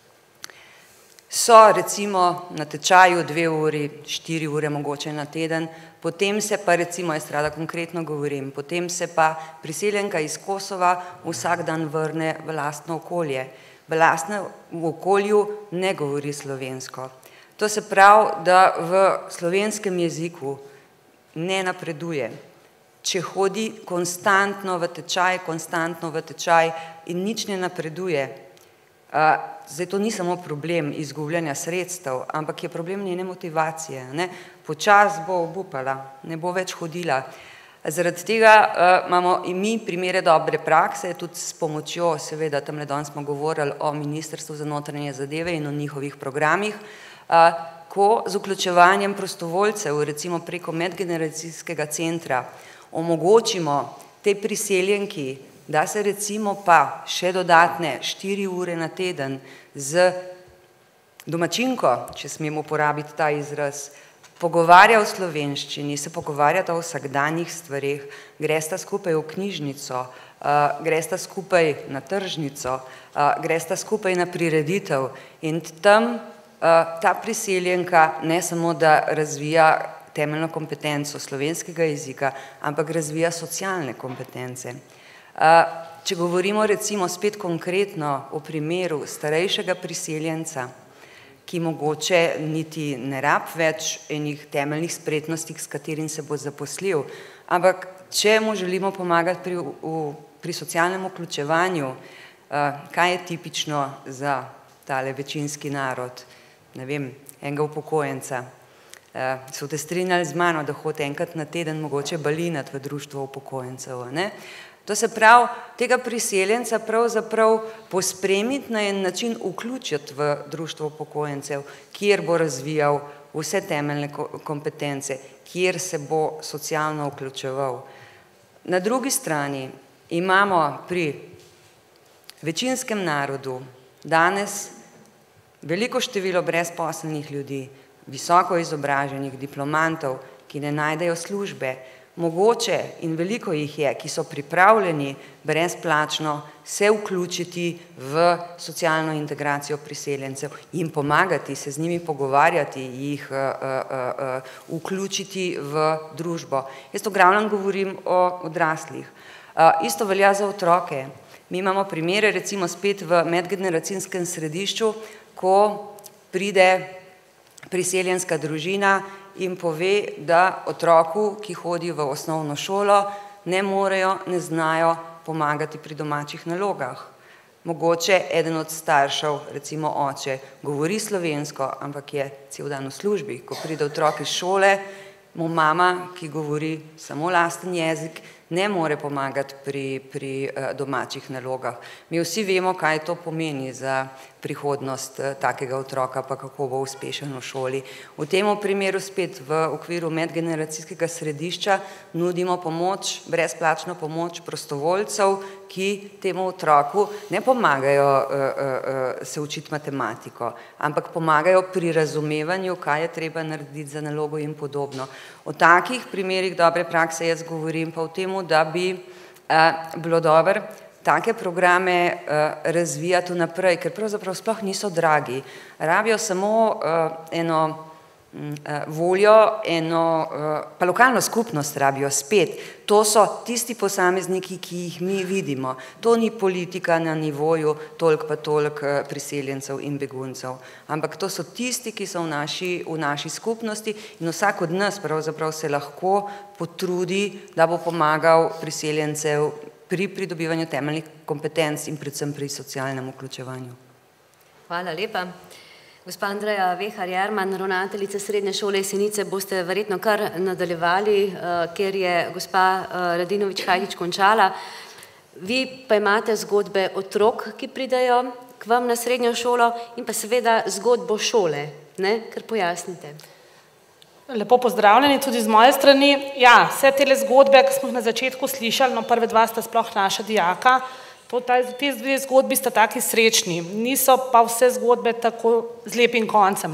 So recimo na tečaju 2 uri, 4 ure mogoče na teden, potem se pa recimo, jaz rada konkretno govorim, potem se pa priseljenka iz Kosova vsak dan vrne v lastno okolje. V lastnem okolju ne govori slovensko. To se pravi, da v slovenskem jeziku ne napreduje. Če hodi konstantno v tečaj in nič ne napreduje, zdaj to ni samo problem izgubljanja sredstev, ampak je problem njene motivacije. Počas bo obupala, ne bo več hodila. Zaradi tega imamo in mi primere dobre prakse, tudi s pomočjo, seveda, tamle danes smo govorili o Ministrstvu za notranje zadeve in o njihovih programih, ko z vključevanjem prostovoljcev, recimo preko medgeneracijskega centra, omogočimo tej priseljenki, da se recimo pa še dodatne 4 ure na teden z domačinko, če smemo uporabiti ta izraz, pogovarja v slovenščini, se pogovarjata o vsakdanjih stvareh, gresta skupaj v knjižnico, gresta skupaj na tržnico, gresta skupaj na prireditev in tam ta priseljenka ne samo, da razvija temeljno kompetenco slovenskega jezika, ampak razvija socialne kompetence. Če govorimo recimo spet konkretno o primeru starejšega priseljenca, ki mogoče niti ne rab več enih temeljnih spretnosti, s katerim se bo zaposlil, ampak če mu želimo pomagati pri socialnem vključevanju, kaj je tipično za tale večinski narod, ne vem, enega upokojenca. So te strinjali z mano, da hodi enkrat na teden mogoče balinat v društvo upokojencev, ne? To se pravi, tega priseljenca pravzaprav pospremiti na en način vključiti v društvo upokojencev, kjer bo razvijal vse temeljne kompetence, kjer se bo socialno vključeval. Na drugi strani imamo pri večinskem narodu danes veliko število brezposelnih ljudi, visoko izobraženih diplomantov, ki ne najdejo službe, mogoče in veliko jih je, ki so pripravljeni brezplačno se vključiti v socialno integracijo priseljencev, jim pomagati, se z njimi pogovarjati, jih vključiti v družbo. Jaz v glavnem govorim o odraslih. Isto velja za otroke. Mi imamo primere, recimo spet v medgeneracijskem središču, ko pride priseljenska družina in pove, da otroku, ki hodi v osnovno šolo, ne morejo, ne znajo pomagati pri domačih nalogah. Mogoče eden od staršev, recimo oče, govori slovensko, ampak je cel dan v službi. Ko pride otrok iz šole, mu mama, ki govori samo lasten jezik, ne more pomagati pri domačih nalogah. Mi vsi vemo, kaj to pomeni za prihodnost takega otroka, pa kako bo uspešen v šoli. V tem primeru spet v okviru medgeneracijskega središča nudimo pomoč, brezplačno pomoč prostovoljcev, ki temu otroku ne pomagajo se učiti matematiko, ampak pomagajo pri razumevanju, kaj je treba narediti za nalogo in podobno. O takih primerih dobre prakse jaz govorim pa o tem, da bi bilo dobro take programe razvijati naprej, ker pravzaprav sploh niso dragi. Rabijo samo eno voljo, pa lokalno skupnost rabijo spet. To so tisti posamezniki, ki jih mi vidimo. To ni politika na nivoju toliko pa toliko priseljencev in beguncev. Ampak to so tisti, ki so v naši skupnosti in vsak od nas pravzaprav se lahko potrudi, da bo pomagal priseljencev pri pridobivanju temeljnih kompetenc in predvsem pri socialnem vključevanju. Hvala lepa. Gospa Andreja Vehar-Jerman, ravnateljica Srednje šole Jesenice, boste verjetno kar nadaljevali, ker je gospa Radinović-Hajdič končala. Vi pa imate zgodbe otrok, ki pridejo k vam na srednjo šolo in pa seveda zgodbo šole, ne? Ker pojasnite. Lepo pozdravljeni tudi z moje strani. Ja, vse tele zgodbe, ki smo jih na začetku slišali, no prve dva sta sploh naša dijaka, te dve zgodbi sta taki srečni, niso pa vse zgodbe tako z lepim koncem.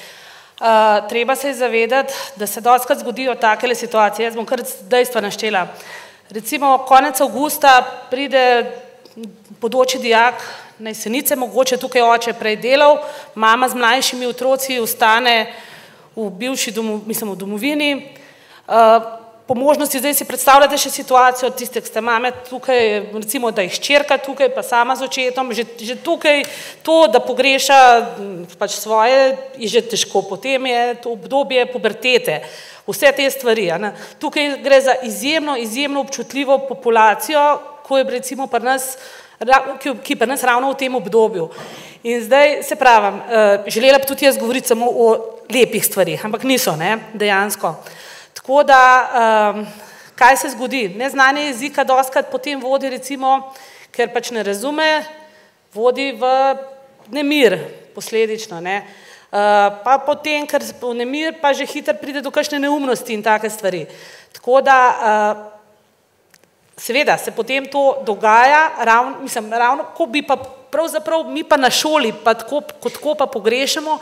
Treba se je zavedati, da se dostikrat zgodijo takele situacije. Jaz bom kar dejstva naštela. Recimo konec avgusta pride bodoči dijak na Jesenice, mogoče tukaj oče prej delal, mama z mlajšimi otroci ostane v bivši domovini. Po možnosti zdaj si predstavljate še situacijo tiste, ki ste mame tukaj, recimo, da je hčerka tukaj, pa sama z očetom, že tukaj to, da pogreša pač svoje, je že težko. Potem je to obdobje pubertete, vse te stvari. Tukaj gre za izjemno občutljivo populacijo, ko je recimo pri nas, ki je pri nas ravno v tem obdobju. In zdaj se pravim, želela bi tudi jaz govoriti samo o lepih stvarih, ampak niso, ne, dejansko. Tako da, kaj se zgodi? Neznanje jezika dostikrat potem vodi, recimo, ker pač ne razume, vodi v nemir posledično, ne. Pa potem, ker v nemir, pa že hitro pride do kakšne neumnosti in take stvari. Tako da, seveda se potem to dogaja, ravno ko bi pa pravzaprav mi pa na šoli, pa tako pa pogrešamo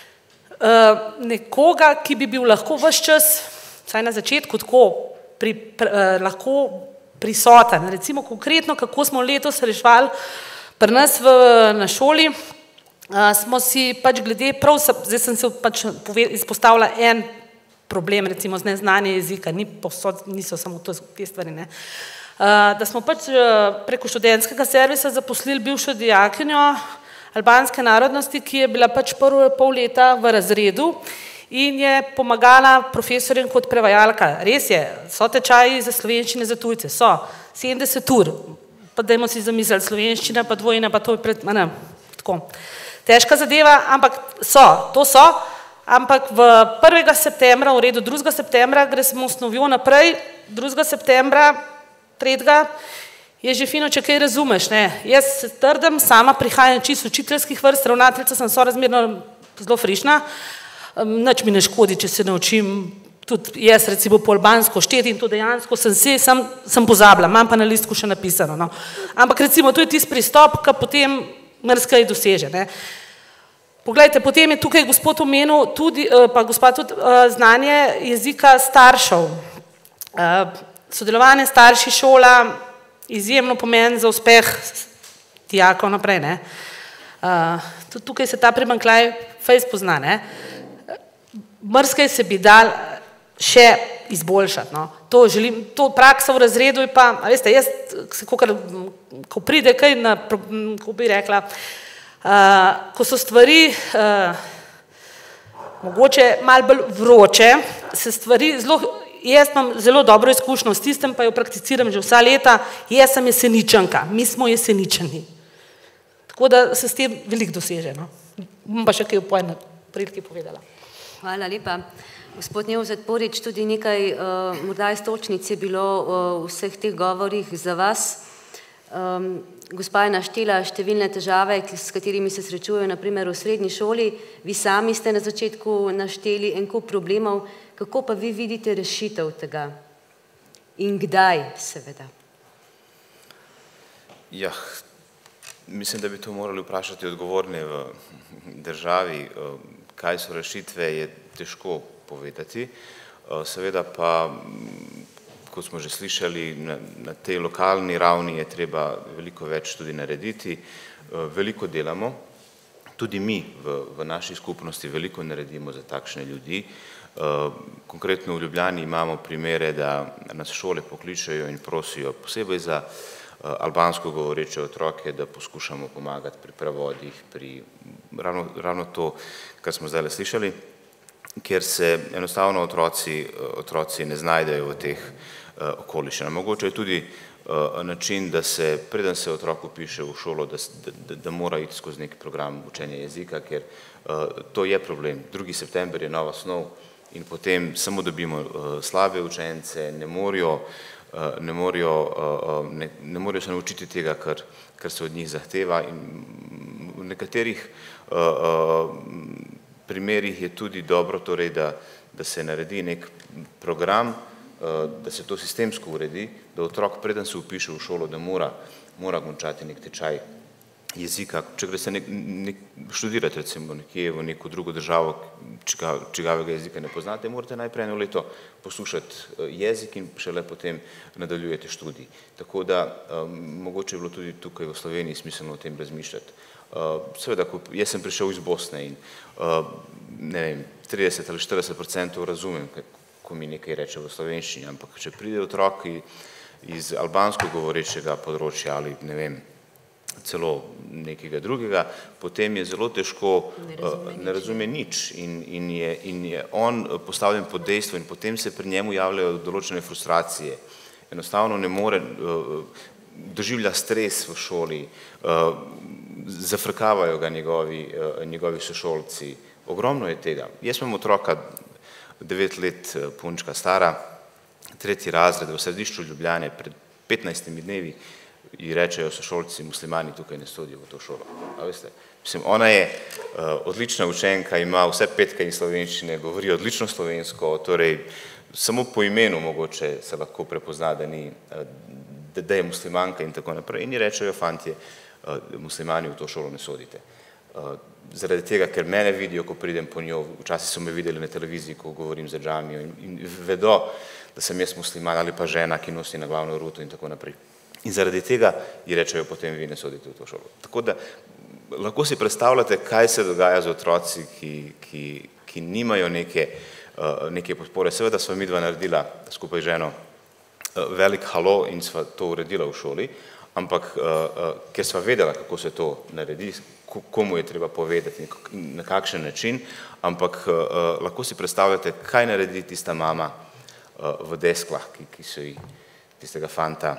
nekoga, ki bi bil lahko ves čas, vsaj na začetku tako, lahko prisoten. Recimo konkretno, kako smo letos reševali pri nas na šoli, smo si pač glede, zdaj sem se pač izpostavila en problem, recimo z neznanje jezika, niso samo te stvari, ne. Da smo pač preko študentskega servisa zaposlili bivšo dijakinjo albanske narodnosti, ki je bila pač pol leta v razredu in je pomagala profesorjem kot prevajalka. Res je, so tečaji za slovenščine za tujce, so 70 ur, pa dajmo si zamisliti, slovenščina pa dvojina, pa to je tako. Težka zadeva, ampak to so, ampak v 1. septembra, v redu 2. septembra, gremo s novjo naprej, 2. septembra, 3. je že fino, če kaj razumeš, ne. Jaz se trdim, sama prihajam čisto učiteljskih vrst, ravnateljica sem sorazmerno zelo frišna, nič mi ne škodi, če se naučim, tudi jaz recimo po albansko šteti in to dejansko sem pozabila, imam pa na listku še napisano, no. Ampak recimo, to je tisti pristop, ki potem marsikaj doseže, ne. Poglejte, potem je tukaj gospod omenil tudi, pa gospa tudi znanje jezika staršev. Sodelovanje starši šola, izjemno pomen za uspeh dijakov naprej, ne. Tudi tukaj se ta primanjkljaj fejst pozna, ne. Marsikaj se bi dal še izboljšati, no. To praksa v razredu je pa, veste, jaz, ko pride kaj na, ko bi rekla, ko so stvari mogoče malo bolj vroče, se stvari jaz imam zelo dobro izkušnjo s tistem, pa jo prakticiram že vsa leta, jaz sem Jeseničanka, mi smo Jeseničani. Tako da se s tem veliko doseže. No. Bom pa še kaj po eni priliki povedala. Hvala lepa. Gospod Nevzet Porič, tudi nekaj morda istočnic je bilo v vseh teh govorih za vas. Gospa je naštela številne težave, s katerimi se srečujejo naprimer v srednji šoli. Vi sami ste na začetku našteli en kup problemov. Kako pa vi vidite rešitev tega? In kdaj, seveda? Ja, mislim, da bi to morali vprašati odgovorne v državi. Kaj so rešitve, je težko povedati. Seveda pa, kot smo že slišali, na tej lokalni ravni je treba veliko več tudi narediti. Veliko delamo, tudi mi v naši skupnosti veliko naredimo za takšne ljudi. Konkretno v Ljubljani imamo primere, da nas šole pokličejo in prosijo posebej za albansko govoreče otroke, da poskušamo pomagati pri prevodih, pri ravno to, kar smo zdaj slišali, kjer se enostavno otroci ne znajdejo v teh okoliščinah. Mogoče je tudi način, da se, preden se otrok vpiše v šolo, da mora iti skozi neki program učenja jezika, ker to je problem. 2. september je nova snov in potem samo dobimo slabe učence, ne morajo se naučiti tega, kar se od njih zahteva, in v nekaterih primerih je tudi dobro, torej, da se naredi nek program, da se to sistemsko uredi, da otrok, preden se vpiše v šolo, da mora končati nek tečaj jezika. Če gre se študirati recimo nekje v neko drugo državo, čigavega jezika ne poznate, morate najprej 1 leto poslušati jezik in šele potem nadaljujete študij. Tako da mogoče je bilo tudi tukaj v Sloveniji smiselno o tem razmišljati. Seveda, jaz sem prišel iz Bosne in ne vem, 30 ali 40% razumem, ko mi nekaj reče v slovenščini, ampak če pride otrok iz albansko govorečega področja ali ne vem, celo nekega drugega, potem je zelo težko, ne razume nič in je on postavljen pod dejstvo in potem se pri njemu javljajo določene frustracije. Enostavno ne more, doživlja stres v šoli, zafrkavajo ga njegovi sošolci. Ogromno je tega. Jaz imam otroka 9 let, punčka stara, 3. razred v središču Ljubljane, pred 15 dnevi ji rečejo sošolci, muslimani tukaj ne sodijo v to šolo. A veste, mislim, ona je odlična učenka, ima vse petke in slovenščine, govori odlično slovensko, torej samo po imenu mogoče se lahko prepozna, da je muslimanka in tako naprej. In ji rečejo, fantje, muslimani v to šolo ne sodite. Zaradi tega, ker mene vidijo, ko pridem po njo, včasih so me videli na televiziji, ko govorim za džamijo in vedo, da sem jaz musliman ali pa žena, ki nosi na glavno ruto in tako naprej. In zaradi tega ji rečejo, potem vi ne sodite v to šolo. Tako da lahko si predstavljate, kaj se dogaja z otroci, ki nimajo neke podpore. Seveda sva midva naredila skupaj z ženo velik halo in sva to uredila v šoli, ampak ker sva vedela, kako se to naredi, komu je treba povedati, na kakšen način, ampak lahko si predstavljate, kaj naredi tista mama v Desklah, ki so ji tistega fanta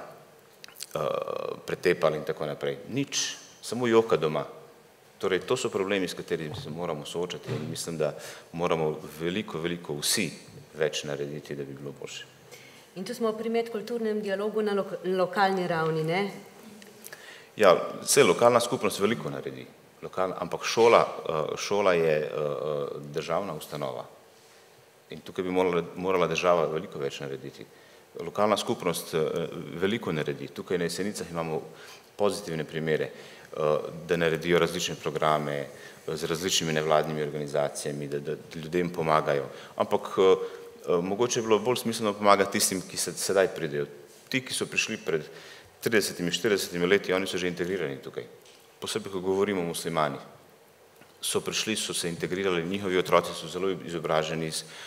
pretepali in tako naprej. Nič, samo joka doma. Torej, to so problemi, s katerimi se moramo soočati in mislim, da moramo veliko vsi več narediti, da bi bilo boljše. In tu smo pri medkulturnem dialogu na lokalni ravni, ne? Ja, vse lokalna skupnost veliko naredi, ampak šola je državna ustanova in tukaj bi morala država veliko več narediti. Lokalna skupnost veliko naredi. Tukaj na Jesenicah imamo pozitivne primere, da naredijo različne programe z različnimi nevladnimi organizacijami, da ljudem pomagajo. Ampak mogoče je bilo bolj smiselno pomagati tistim, ki se sedaj pridejo. Ti, ki so prišli pred 30-40 leti, oni so že integrirani tukaj. Posebej, ko govorimo o muslimanih. So prišli, so se integrirali, njihovi otroci so zelo izobraženi,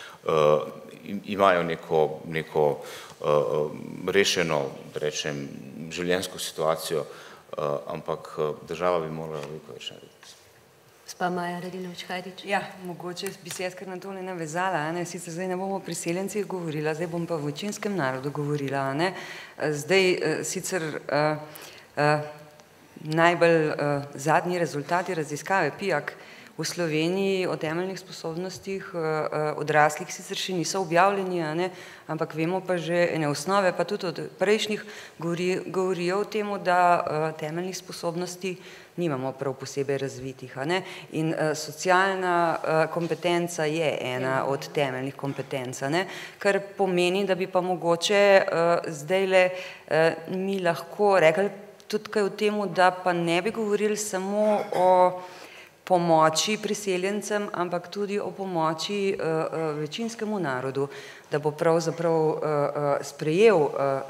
imajo neko rešeno, da rečem, življenjsko situacijo, ampak država bi morala veliko več narediti. Gospa Maja Radinović-Hajdič. Ja, mogoče bi se jaz kar na to ne navezala, sicer zdaj ne bomo o priseljencih govorila, zdaj bom pa o večinskem narodu govorila. Zdaj sicer najbolj zadnji rezultati raziskave PIAK v Sloveniji o temeljnih sposobnostih odraslih sicer še niso objavljeni, ampak vemo pa že ene osnove, pa tudi od prejšnjih govorijo o tem, da temeljnih sposobnosti nimamo prav posebej razvitih. In socialna kompetenca je ena od temeljnih kompetenc, kar pomeni, da bi pa mogoče zdajle mi lahko rekli tudi kaj o tem, da pa ne bi govorili samo o pomoči priseljencem, ampak tudi o pomoči večinskemu narodu, da bo pravzaprav sprejel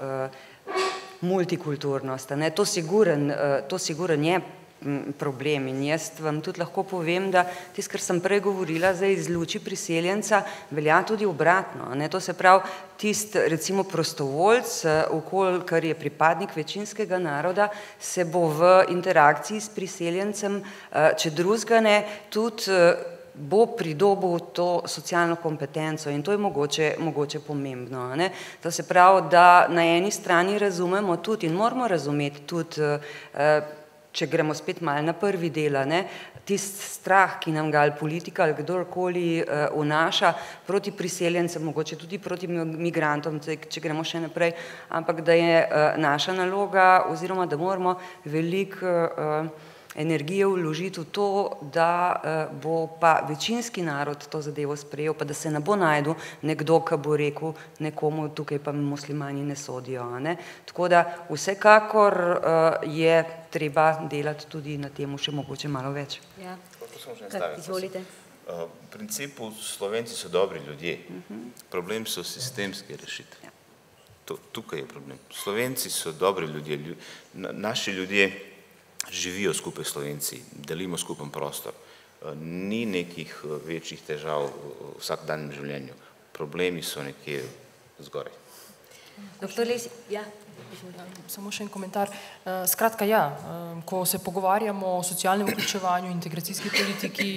multikulturnost. To siguren je problem in jaz vam tudi lahko povem, da tisto, kar sem prej govorila, zdaj iz luči priseljenca, velja tudi obratno. To se pravi, tisti recimo prostovoljc, kar je pripadnik večinskega naroda, se bo v interakciji s priseljencem, če drugega ne, tudi bo pridobil to socialno kompetenco in to je mogoče pomembno. To se pravi, da na eni strani razumemo tudi in moramo razumeti tudi, če gremo spet malo na prvi del, tisti strah, ki nam ga ali politika ali kdorkoli vnaša proti priseljencem, mogoče tudi proti migrantom, če gremo še naprej, ampak da je naša naloga oziroma da moramo veliko energije vložiti v to, da bo pa večinski narod to zadevo sprejel, pa da se ne bo najdel nekdo, ki bo rekel nekomu, tukaj pa muslimani ne sodijo. Tako da vsekakor je treba delati tudi na temu še mogoče malo več. Ja, izvolite. V principu Slovenci so dobri ljudje, problem so sistemske rešitve. Tukaj je problem. Slovenci so dobri ljudje, naši ljudje živijo skupaj Slovenci, delimo skupen prostor. Ni nekih večjih težav v vsakdanjem življenju. Problemi so nekje zgoraj. Doktor Lesi, ja. Samo še en komentar. Skratka, ja, ko se pogovarjamo o socialnem vključevanju, integracijski politiki,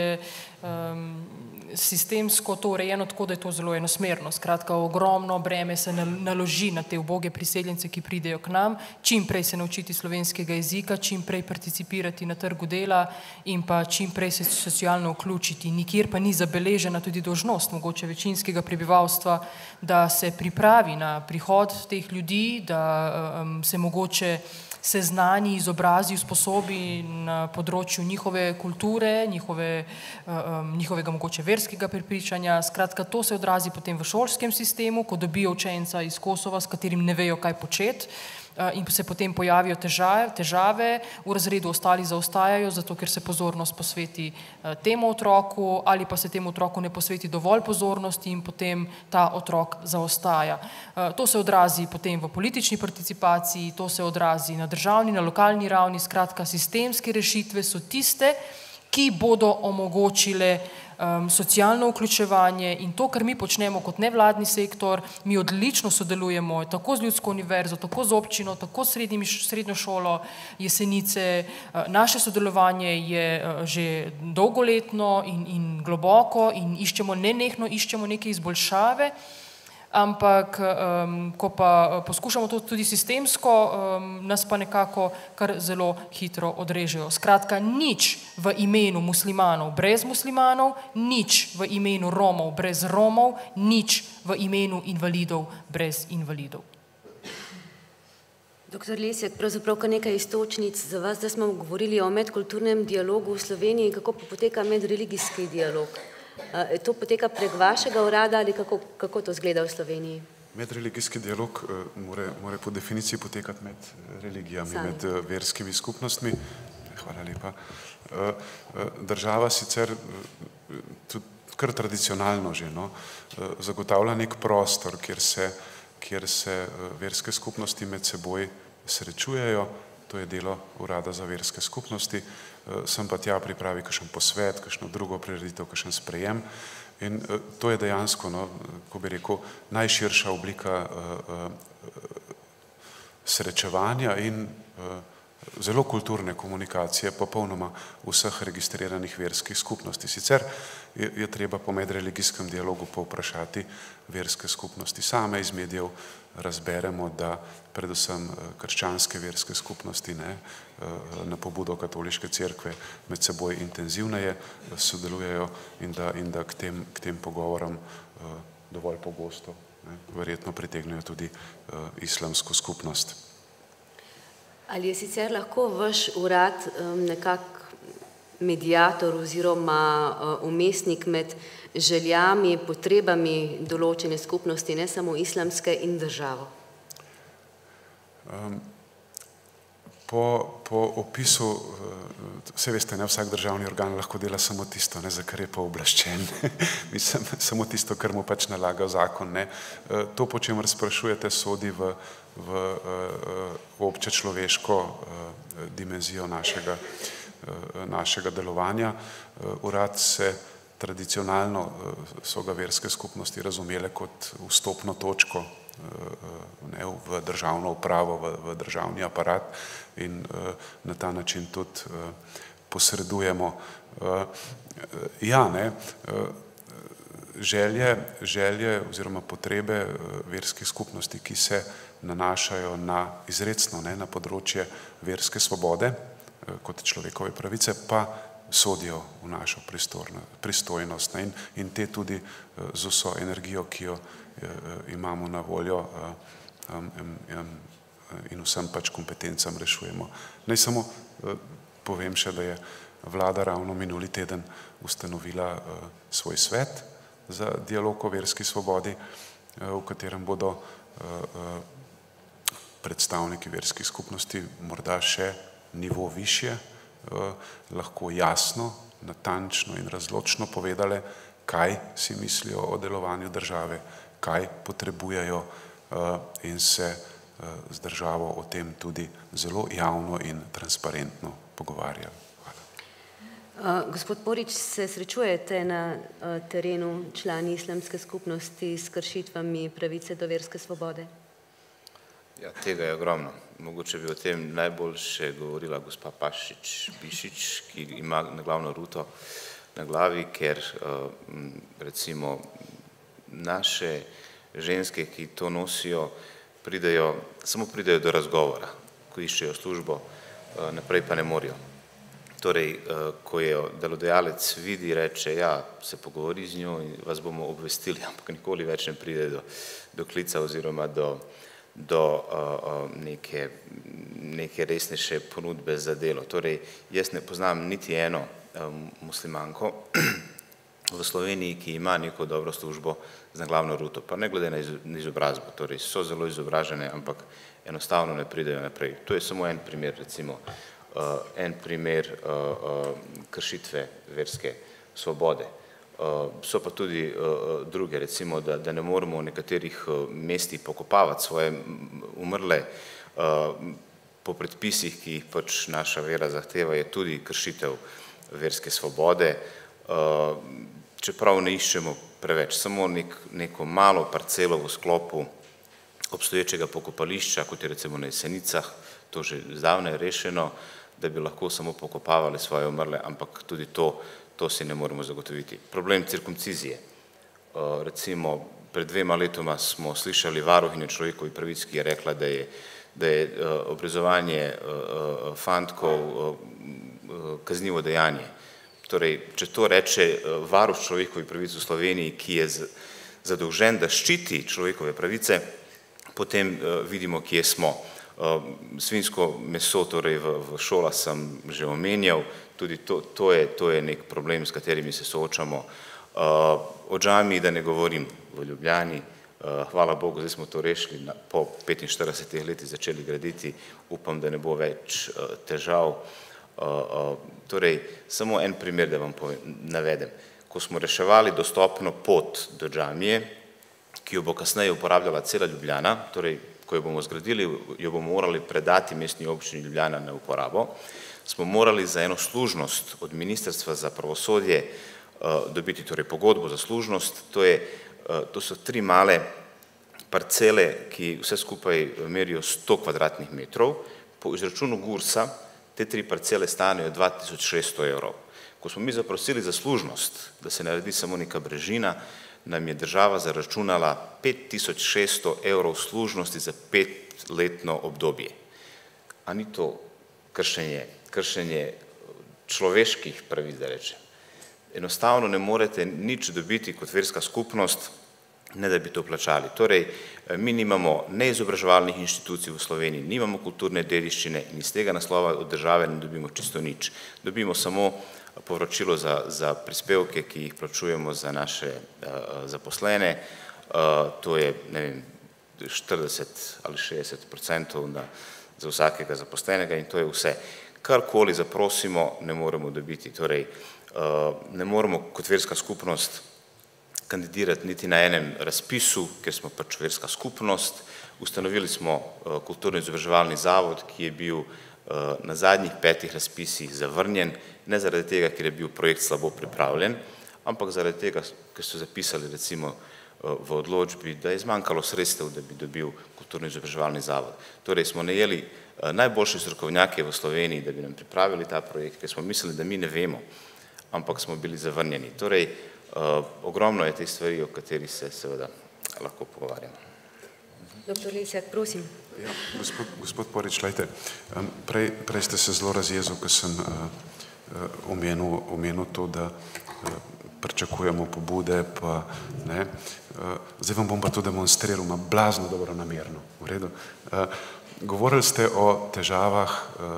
je sistemsko to urejeno tako, da je to zelo enosmerno. Skratka, ogromno breme se naloži na te uboge priseljence, ki pridejo k nam, čim prej se naučiti slovenskega jezika, čim prej participirati na trgu dela in pa čim prej se socialno vključiti. Nikjer pa ni zabeležena tudi dolžnost mogoče večinskega prebivalstva, da se pripravi na prihod teh ljudi, da se mogoče seznani, izobrazi, usposobi na področju njihove kulture, njihovega mogoče verskega prepričanja. Skratka, to se odrazi potem v šolskem sistemu, ko dobijo učenca iz Kosova, s katerim ne vejo, kaj početi, in se potem pojavijo težave, v razredu ostali zaostajajo, zato ker se pozornost posveti temu otroku ali pa se temu otroku ne posveti dovolj pozornosti in potem ta otrok zaostaja. To se odrazi potem v politični participaciji, to se odrazi na državni, na lokalni ravni, skratka, sistemske rešitve so tiste, ki bodo omogočile socialno vključevanje in to, kar mi počnemo kot nevladni sektor, mi odlično sodelujemo tako z Ljudsko univerzo, tako z občino, tako s srednjo šolo Jesenice. Naše sodelovanje je že dolgoletno in globoko in nenehno iščemo neke izboljšave, ampak ko pa poskušamo to tudi sistemsko, nas pa nekako kar zelo hitro odrežejo. Skratka, nič v imenu muslimanov brez muslimanov, nič v imenu Romov brez Romov, nič v imenu invalidov brez invalidov. Doktor Lesjak, pravzaprav kar nekaj iztočnic za vas, da smo govorili o medkulturnem dialogu v Sloveniji, kako pa poteka medreligijski dialog. To poteka prek vašega urada ali kako to izgleda v Sloveniji? Medreligijski dialog mora po definiciji potekati med religijami, med verskimi skupnostmi. Hvala lepa. Država sicer tudi kar tradicionalno že zagotavlja nek prostor, kjer se verske skupnosti med seboj srečujejo. To je delo Urada za verske skupnosti. Sem pa tja pripravi kakšen posvet, kakšno drugo prireditev, kakšen sprejem. In to je dejansko, ko bi rekel, najširša oblika srečevanja in zelo kulturne komunikacije popolnoma vseh registriranih verskih skupnosti. Sicer je treba po medreligijskem dialogu povprašati verske skupnosti same. Iz medijev razberemo, da predvsem krščanske verske skupnosti na pobudo katoliške cerkve med seboj intenzivneje sodelujejo in da k tem pogovorom dovolj pogosto verjetno pritegnejo tudi islamsko skupnost. Ali je sicer lahko vaš urad nekak mediator oziroma umestnik med željami, potrebami določene skupnosti, ne samo islamske, in državo? Po opisu, vse veste, ne vsak državni organ lahko dela samo tisto, za kar je pooblaščen, mislim, samo tisto, kar mu pač nalaga zakon. To, po čemer sprašujete, sodi v obče človeško dimenzijo našega delovanja. Urad se tradicionalno, so ga verske skupnosti razumele kot vstopno točko v državno upravo, v državni aparat in na ta način tudi posredujemo. Želje oziroma potrebe verskih skupnosti, ki se nanašajo izrecno na področje verske svobode kot človekove pravice, pa sodijo v našo pristojnost in te tudi z vso energijo, ki jo imamo na voljo in vsem pač kompetencam rešujemo. Naj samo povem še, da je vlada ravno minuli teden ustanovila svoj svet za dialog o verski svobodi, v katerem bodo predstavniki verskih skupnosti morda še nivo višje, lahko jasno, natančno in razločno povedale, kaj si mislijo o delovanju države, kaj potrebujejo in se z državo o tem tudi zelo javno in transparentno pogovarjajo. Gospod Porić, se srečujete na terenu člani islamske skupnosti s kršitvami pravice do verske svobode? Ja, tega je ogromno. Mogoče bi o tem najbolj še govorila gospa Pašić-Bišić, ki ima glavno ruto na glavi, ker recimo naše ženske, ki to nosijo, samo pridejo do razgovora, ko iščejo službo, naprej pa ne morajo. Torej, ko je delodajalec vidi, reče, ja, se pogovori z njo in vas bomo obvestili, ampak nikoli več ne pride do klica oziroma do neke resnejše ponudbe za delo. Torej, jaz ne poznam niti eno muslimanko v Sloveniji, ki ima neko dobro službo za glavno ruto, pa ne glede na izobrazbo. Torej, so zelo izobražene, ampak enostavno ne pridejo naprej. To je samo en primer, recimo, en primer kršitve verske svobode. So pa tudi druge, recimo, da ne moramo v nekaterih mestih pokopavati svoje umrle po predpisih, ki jih pač naša vera zahteva, je tudi kršitev verske svobode, čeprav ne iščemo preveč, samo neko malo parcelo v sklopu obstoječega pokopališča, kot je recimo na Jesenicah, to že zdavnaj rešeno, da bi lahko samo pokopavali svoje umrle, ampak tudi to si ne moremo zagotoviti. Problem cirkumcizije. Recimo, pred 2 letoma smo slišali varuhinjo človekovih pravic, ki je rekla, da je obrezovanje fantkov kaznivo dejanje. Torej, če to reče varuh človekovih pravic v Sloveniji, ki je zadolžen, da ščiti človekove pravice, potem vidimo, kje smo. Svinjsko meso, torej v šolah sem že omenjal, tudi to je nek problem, s katerimi se soočamo. O džamiji, da ne govorim, v Ljubljani, hvala Bogu, zdaj smo to rešili, po 45 letih začeli graditi, upam, da ne bo več težav. Torej, samo en primer, da vam navedem. Ko smo reševali dostopno pot do džamije, ki jo bo kasneje uporabljala cela Ljubljana, torej, ko jo bomo zgradili, jo bomo morali predati mestni občini Ljubljana na uporabo, smo morali za eno služnost od Ministrstva za pravosodje dobiti torej pogodbo za služnost. To so 3 male parcele, ki vse skupaj merijo 100 kvadratnih metrov. Po izračunu GURS-a te 3 parcele stanejo 2600 evrov. Ko smo mi zaprosili za služnost, da se naredi samo neka brežina, nam je država zaračunala 5600 evrov služnosti za 5-letno obdobje. A ni to kršenje človeških pravic, da rečem. Enostavno ne morete nič dobiti kot verska skupnost, ne da bi to plačali. Torej, mi nimamo neizobraževalnih inštitucij v Sloveniji, nimamo kulturne dediščine in iz tega naslova od države ne dobimo čisto nič. Dobimo samo povračilo za prispevke, ki jih plačujemo za naše zaposlene, to je, ne vem, 40 ali 60% za vsakega zaposlenega in to je vse. Karkoli zaprosimo, ne moremo dobiti. Torej, ne moremo kot verska skupnost kandidirati niti na enem razpisu, ker smo pač verska skupnost. Ustanovili smo kulturno-izobraževalni zavod, ki je bil na zadnjih 5 razpisih zavrnjen, ne zaradi tega, ker je bil projekt slabo pripravljen, ampak zaradi tega, ker so zapisali recimo v odločbi, da je zmanjkalo sredstev, da bi dobil kulturno-izobraževalni zavod. Torej smo najeli najboljše strokovnjake v Sloveniji, da bi nam pripravili ta projekt, ker smo mislili, da mi ne vemo, ampak smo bili zavrnjeni. Torej, ogromno je te stvari, o kateri se seveda lahko pogovarjamo. Dr. Lesjak, prosim. Ja, gospod Porič, lejte, prej ste se zelo razjezil, ko sem omenil to, da pričakujemo pobude, pa ne. Zdaj vam bom pa to demonstriral, ima blazno dobro namerno. V redu. Govorili ste o težavah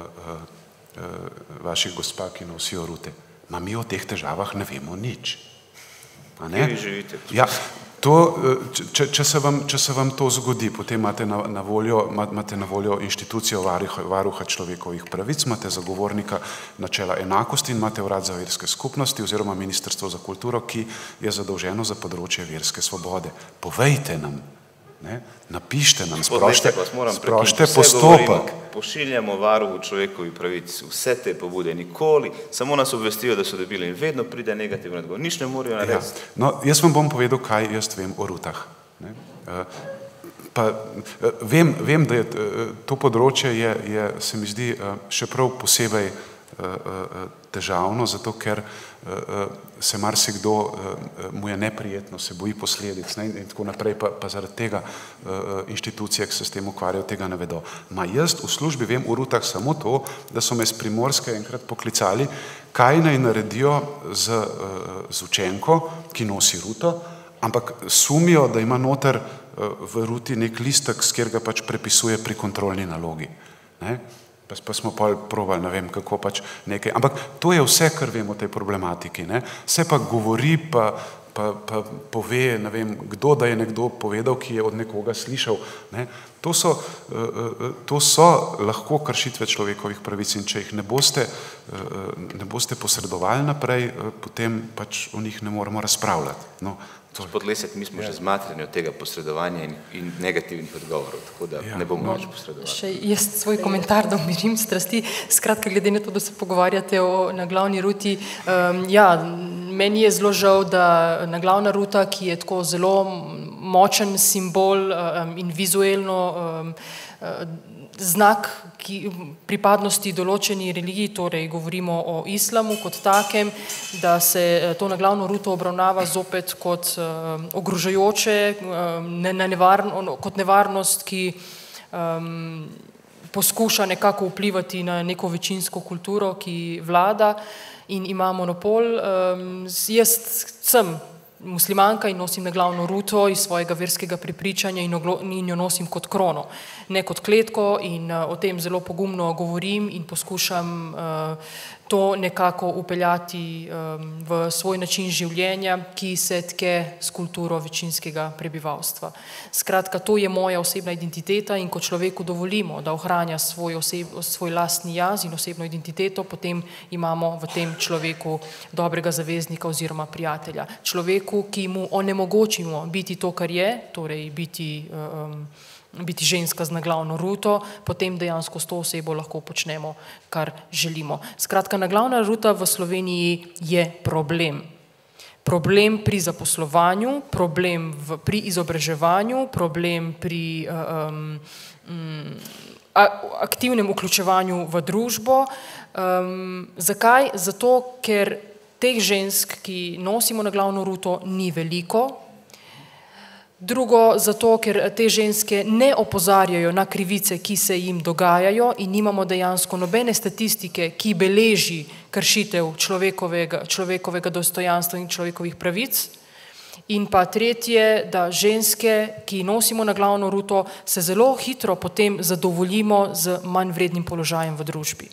vaših gospa, ki nosijo rute. Ma mi o teh težavah ne vemo nič. Kje vi živite? Ja, če se vam to zgodi, potem imate na voljo inštitucijo varuha človekovih pravic, imate zagovornika načela enakosti in imate urad za verske skupnosti oziroma Ministrstvo za kulturo, ki je zadolženo za področje verske svobode. Povejte nam, napište nam, sprožite postopek. Pošiljamo varuhu človekovih pravic vse te pobude, nikoli, samo nas obvestijo, da so dobili in vedno pride negativno odgovor, nič ne morajo narediti. No, jaz vam bom povedal, kaj jaz vem o rutah. Pa vem, da je to področje se mi zdi še prav posebej težavno, zato ker se marsikdo, mu je neprijetno, se boji posledic in tako naprej, pa zaradi tega inštitucije, ki se s tem ukvarjajo, tega ne vedo. Ma jaz v službi vem v rutah samo to, da so me s Primorske enkrat poklicali, kaj naj naredijo z učenko, ki nosi ruto, ampak sumijo, da ima noter v ruti nek listek, s kjer ga pač prepisuje pri kontrolni nalogi. Pa smo pa probali, ne vem kako pač nekaj, ampak to je vse, kar vem o tej problematiki. Se pa govori, pa pove, ne vem, kdo, da je nekdo povedal, ki je od nekoga slišal. To so lahko kršitve človekovih pravic in če jih ne boste posredovali naprej, potem pač o njih ne moremo razpravljati. Gospod Lesjak, mi smo že zmatreni od tega posredovanja in negativnih odgovorov, tako da ne bomo več posredovali. Še jaz svoj komentar, da umirim strasti. Skratka, glede na to, da se pogovarjate o naglavni ruti, meni je zelo žal, da naglavna ruta, ki je tako zelo močen simbol in vizuelno znak pripadnosti določeni religiji, torej govorimo o islamu kot takem, da se to naglavno ruto obravnava zopet kot ogrožajoče, kot nevarnost, ki poskuša nekako vplivati na neko večinsko kulturo, ki vlada in ima monopol. Jaz sem muslimanka in nosim naglavno ruto iz svojega verskega prepričanja in jo nosim kot krono, ne kot kletko, in o tem zelo pogumno govorim in poskušam to nekako upeljati v svoj način življenja, ki se tke s kulturo večinskega prebivalstva. Skratka, to je moja osebna identiteta in ko človeku dovolimo, da ohranja svoj lastni jaz in osebno identiteto, potem imamo v tem človeku dobrega zaveznika oziroma prijatelja. Človeku, ki mu onemogočimo biti to, kar je, torej biti ženska z naglavno ruto, potem dejansko s to osebo lahko počnemo, kar želimo. Skratka, naglavna ruta v Sloveniji je problem. Problem pri zaposlovanju, problem pri izobraževanju, problem pri aktivnem vključevanju v družbo. Zakaj? Zato, ker teh žensk, ki nosimo na glavno ruto, ni veliko. Drugo, zato, ker te ženske ne opozarjajo na krivice, ki se jim dogajajo in nimamo dejansko nobene statistike, ki beleži kršitev človekovega dostojanstva in človekovih pravic. In pa tretje, da ženske, ki nosimo na glavno ruto, se zelo hitro potem zadovoljimo z manj vrednim položajem v družbi.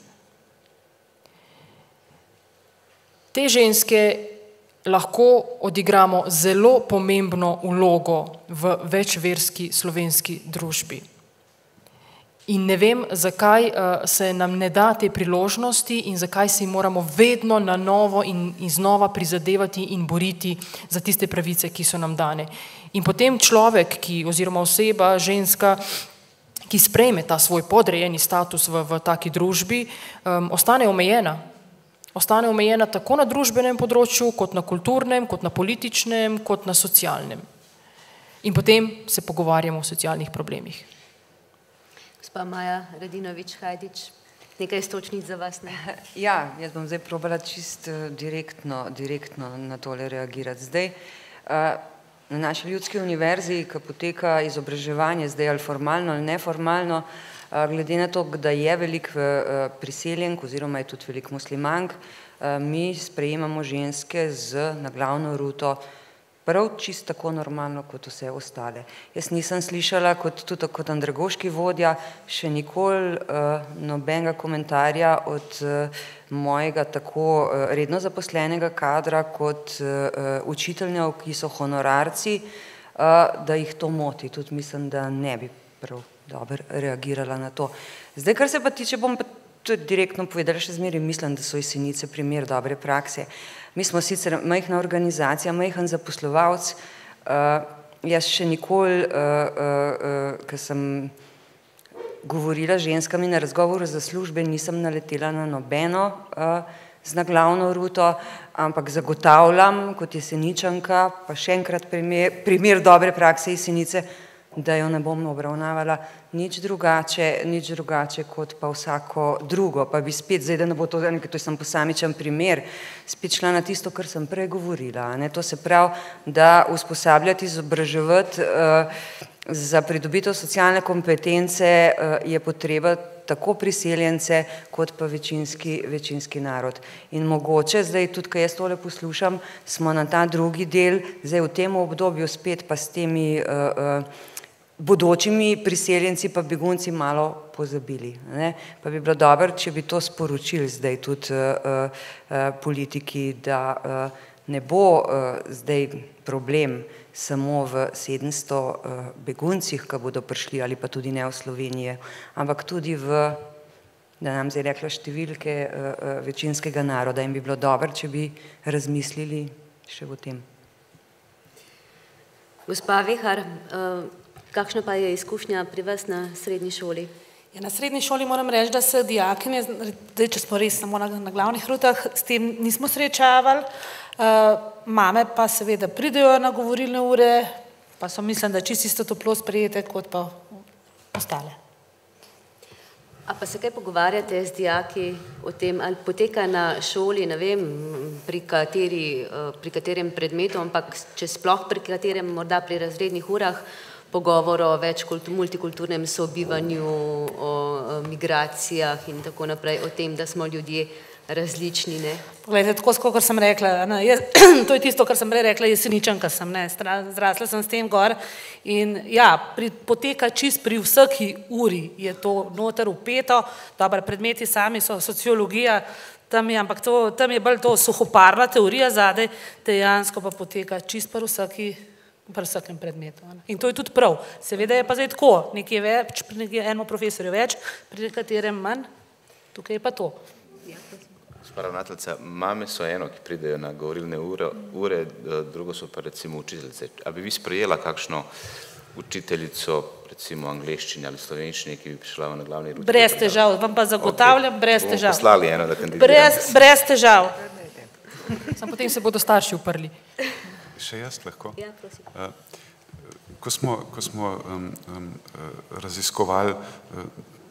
Te ženske lahko odigramo zelo pomembno vlogo v večverski slovenski družbi. In ne vem, zakaj se nam ne da te priložnosti in zakaj si moramo vedno na novo in znova prizadevati in boriti za tiste pravice, ki so nam dane. In potem človek, oziroma oseba, ženska, ki sprejme ta svoj podrejeni status v taki družbi, ostane omejena. Ostane omejena tako na družbenem področju, kot na kulturnem, kot na političnem, kot na socialnem. In potem se pogovarjamo o socialnih problemih. Gospa Maja Radinovič-Hajdič, nekaj istočnic za vas, ne? Ja, jaz bom zdaj probala čist direktno na tole reagirati. Zdaj, na naši ljudski univerzi, ki poteka izobraževanje, zdaj ali formalno ali neformalno, glede na to, da je veliko priseljenk oziroma je tudi veliko muslimank, mi sprejemamo ženske z naglavno ruto prav čisto tako normalno kot vse ostale. Jaz nisem slišala tudi kot andragoški vodja še nikoli nobenega komentarja od mojega tako redno zaposlenega kadra kot učiteljev, ki so honorarci, da jih to moti. Tudi mislim, da ne bi prav dobro reagirala na to. Zdaj, kar se pa tiče, bom pa tudi direktno povedala, še zmeraj mislim, da so Jesenice primer dobre prakse. Mi smo sicer majhna organizacija, majhen zaposlovalec, jaz še nikoli, ko sem govorila z ženskami na razgovoru za službe, nisem naletela na nobeno z naglavno ruto, ampak zagotavljam kot Jeseničanka, pa še enkrat primer dobre prakse Jesenice, da jo ne bom obravnavala nič drugače kot pa vsako drugo. Pa bi spet, zdaj da ne bo to, ker to je samo posamičen primer, spet šla na tisto, kar sem prej govorila. To se pravi, da usposabljati, izobraževati za pridobitev socialne kompetence je potreba tako priseljence, kot pa večinski narod. In mogoče, zdaj tudi, ko jaz tole poslušam, smo na ta drugi del, zdaj v tem obdobju spet pa s temi bodočimi priseljenci pa begunci malo pozabili. Pa bi bilo dobro, če bi to sporočili zdaj tudi politiki, da ne bo zdaj problem samo v 700 beguncih, ki bodo prišli ali pa tudi ne v Slovenije, ampak tudi v, da nam zdaj rekla številke večinskega naroda in bi bilo dobro, če bi razmislili še o tem. Gospa Vehar, kakšna pa je izkušnja pri vas na srednji šoli? Na srednji šoli moram reči, da se dijakinje, če smo res samo na glavnih rutah, s tem nismo srečavali. Mame pa seveda pridejo na govorilne ure, pa so mislim, da čisto toplo sprejete kot pa ostale. A pa se kaj pogovarjate z dijaki o tem, ali poteka na šoli, ne vem, pri katerem predmetu, ampak če sploh pri katerem, morda pri razrednih urah, pogovor o več multikulturnem sobivanju, o migracijah in tako naprej, o tem, da smo ljudje različni, ne? Poglejte, tako kot sem rekla, to je tisto, kar sem prej rekla, Jeseničanka sem, zrasla sem s tem gor in ja, poteka čist pri vsaki uri, je to noter vpeto, dobro, predmeti sami so sociologija, ampak tam je bolj to suhoparna teorija zadaj, dejansko pa poteka čist pri vsakem predmetu. In to je tudi prav. Seveda je pa zdaj tako, nekje več, pri enem profesorju več, pri nekaterem manj, tukaj je pa to. Ravnateljica, mame so eno, ki pridejo na govorilne ure, drugo so pa recimo učiteljice. A bi vi sprejela kakšno učiteljico, recimo angleščine ali slovenščine, ki bi prišla na glavni ruti? Brez težav, vam pa zagotavljam, brez težav. Bomo poslali eno, da kandidiram. Brez težav. Samo potem se bodo starši uprli. Še jaz lahko? Ja, prosim. Ko smo raziskovali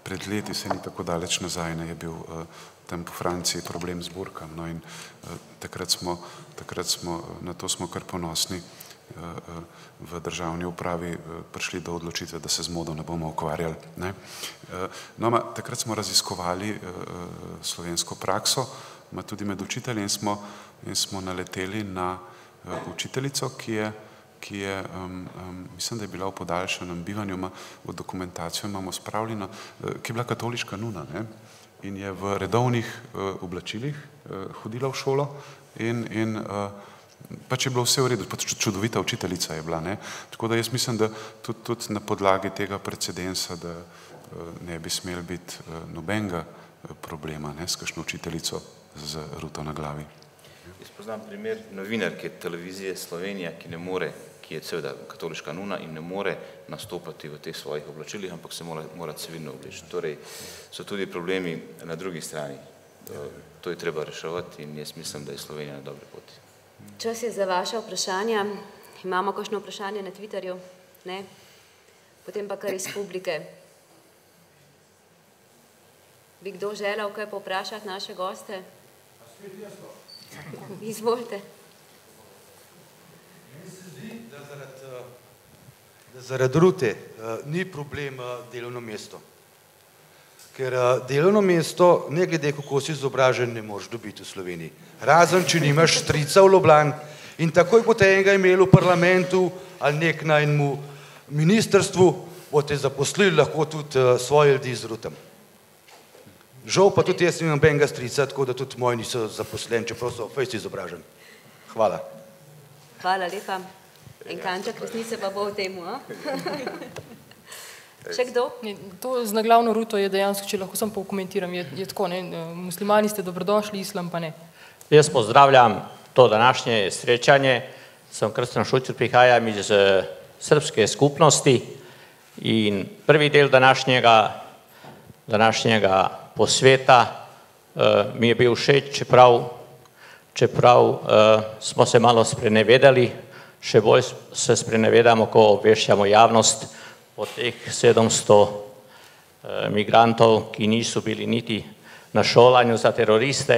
pred leti, se ni tako daleč nazaj, je bil tam po Franciji problem z burkam, no, in takrat smo, na to smo kar ponosni, v državni upravi prišli do odločitve, da se z modo ne bomo ukvarjali. Ne. No, takrat smo raziskovali slovensko prakso, tudi med učitelji, in smo naleteli na učiteljico, ki je, mislim, da je bila v podaljšanem bivanju, v dokumentacijo imamo spravljeno, ki je bila katoliška nuna, ne, in je v redovnih oblačilih hodila v šolo in pač je bilo vse v redu, pač čudovita učiteljica je bila, ne. Tako da jaz mislim, da tudi na podlagi tega precedensa, da ne bi smel biti nobenega problema, ne, s kakšno učiteljico z ruto na glavi. Jaz poznam primer novinarke televizije Slovenija, ki je seveda katoliška nuna in ne more nastopati v teh svojih oblačilih, ampak se mora civilno obleči. Torej so tudi problemi na drugi strani. To je treba reševati in jaz mislim, da je Slovenija na dobri poti. Čas je za vaše vprašanja. Imamo kakšno vprašanje na Twitterju? Ne? Potem pa kar iz publike. Bi kdo želel kaj povprašati naše goste? Izvolite. Meni se zdi, da zaradi rute ni problem delovno mesto. Ker delovno mesto, ne glede kako si izobražen, ne moreš dobiti v Sloveniji. Razen, če nimaš strica v Ljubljani in takoj boste enega imeli v parlamentu ali nek na enemu ministrstvu, boste zaposlili lahko tudi svoje ljudi z rutem. Žal pa tudi jaz nimam benga strica, tako da tudi moji niso zaposleni, čeprav so fejst izobražen. Hvala. Hvala lepa. En kanček resnice pa bo v temu, a? Še kdo? To z naglavno ruto je dejansko, če lahko sam pokomentiram, je tako, ne, muslimani ste dobrodošli, islam pa ne. Jaz pozdravljam to današnje srečanje, sem Krstjan Šučur, prihajam iz srpske skupnosti in prvi del današnjega posveta mi je bil všeč, čeprav smo se malo sprenevedali, še bolj se sprenevedamo, ko obveščamo javnost o teh 700 migrantov, ki niso bili niti na šolanju za teroriste,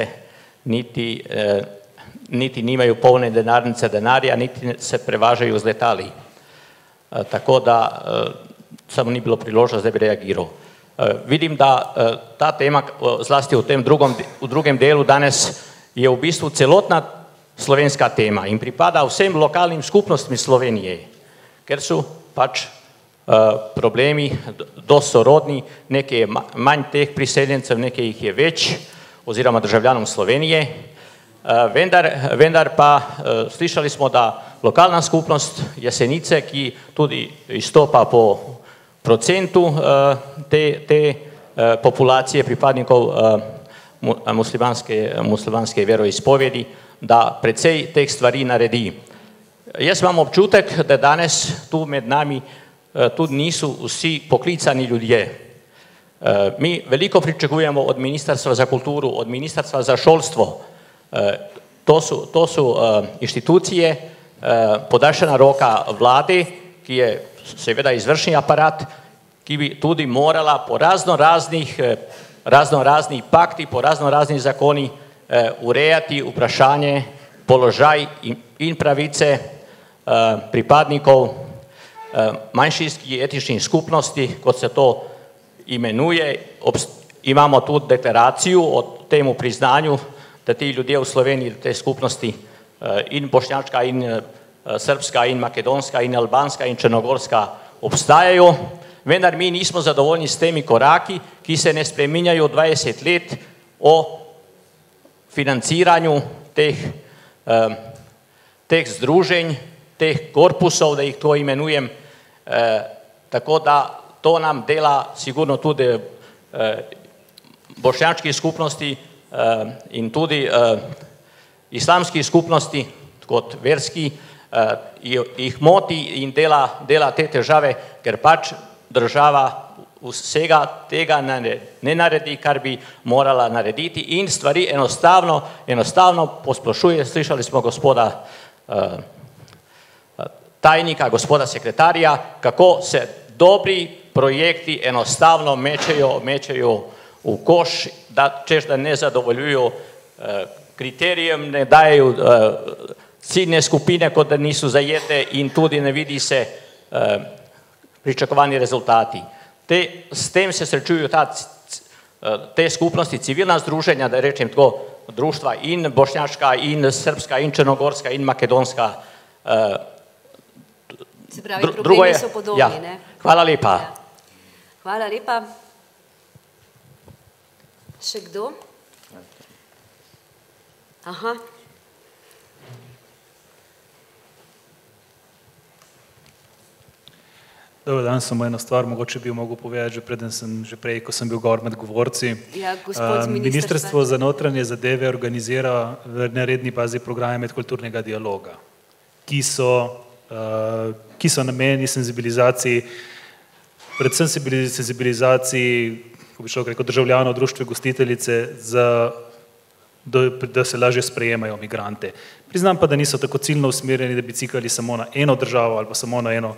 niti nimajo polne denarnice denarja, niti se prevažajo z letali. Tako da samo ni bilo priložnost, da bi reagiral. Vidim, da ta tema, zlasti v drugem delu danes, je v bistvu celotna slovenska tema in pripada vsem lokalnim skupnostim Slovenije, ker so pač problemi dosti sorodni, nekaj je manj teh priseljencev, nekaj jih je več, oziroma državljanom Slovenije, vendar pa slišali smo, da lokalna skupnost Jesenice, ki tudi izstopa po procentu te populacije pripadnikov muslimanske veroizpovedi, da precej teh stvari naredi. Jaz imam občutek, da danes tu med nami tudi niso vsi poklicani ljudje. Mi veliko pričakujemo od Ministrstva za kulturo, od Ministrstva za šolstvo. To so inštitucije, podaljšana roka vlade, ki je seveda izvršni aparat, ki bi tudi morala po raznoraznih pakti, po raznoraznih zakoni urejati vprašanje, položaj in pravice pripadnikov manjšinskih etničnih skupnosti, kot se to imenuje. Imamo tudi deklaracijo o temu priznanju, da ti ljudje v Sloveniji, te skupnosti in bošnjačka, in srpska, in makedonska, in albanska, in črnogorska obstajajo, vendar mi nismo zadovoljni s temi koraki, ki se ne spreminjajo 20 let o financiranju teh združenj, teh korpusov, da jih to imenujem, tako da to nam dela sigurno tudi bošnjački skupnosti in tudi islamski skupnosti kot verski, jih moti in dela te težave, ker pač država vsega tega ne naredi, kar bi morala narediti in stvari enostavno posplošuje. Slišali smo gospoda tajnika, gospoda sekretarja, kako se dobri projekti enostavno mečejo v koš, češ da ne zadovoljujo kriterijem, ne dajo ciljne skupine, kot da niso zajete in tudi ne vidi se pričakovani rezultati. S tem se srečujo te skupnosti, civilna združenja, da rečem tako, društva in bošnjaška, in srbska, in črnogorska, in makedonska. Se pravi, problemi so podobni, ne? Hvala lepa. Hvala lepa. Še kdo? Aha. Dobar dan, samo eno stvar, mogoče bi jo mogel povedati že prej, ko sem bil gor med govorci. Ja, gospod minister. Ministrstvo za notranje zadeve organizira v neredni fazi programe medkulturnega dialoga, ki so namenjeni senzibilizaciji, predvsem senzibilizaciji, ko bi šel rekel, državljanov, društve, gostiteljice, da se lažje sprejemajo migrante. Priznam pa, da niso tako ciljno usmerjeni, da bi cikali samo na eno državo ali pa samo na eno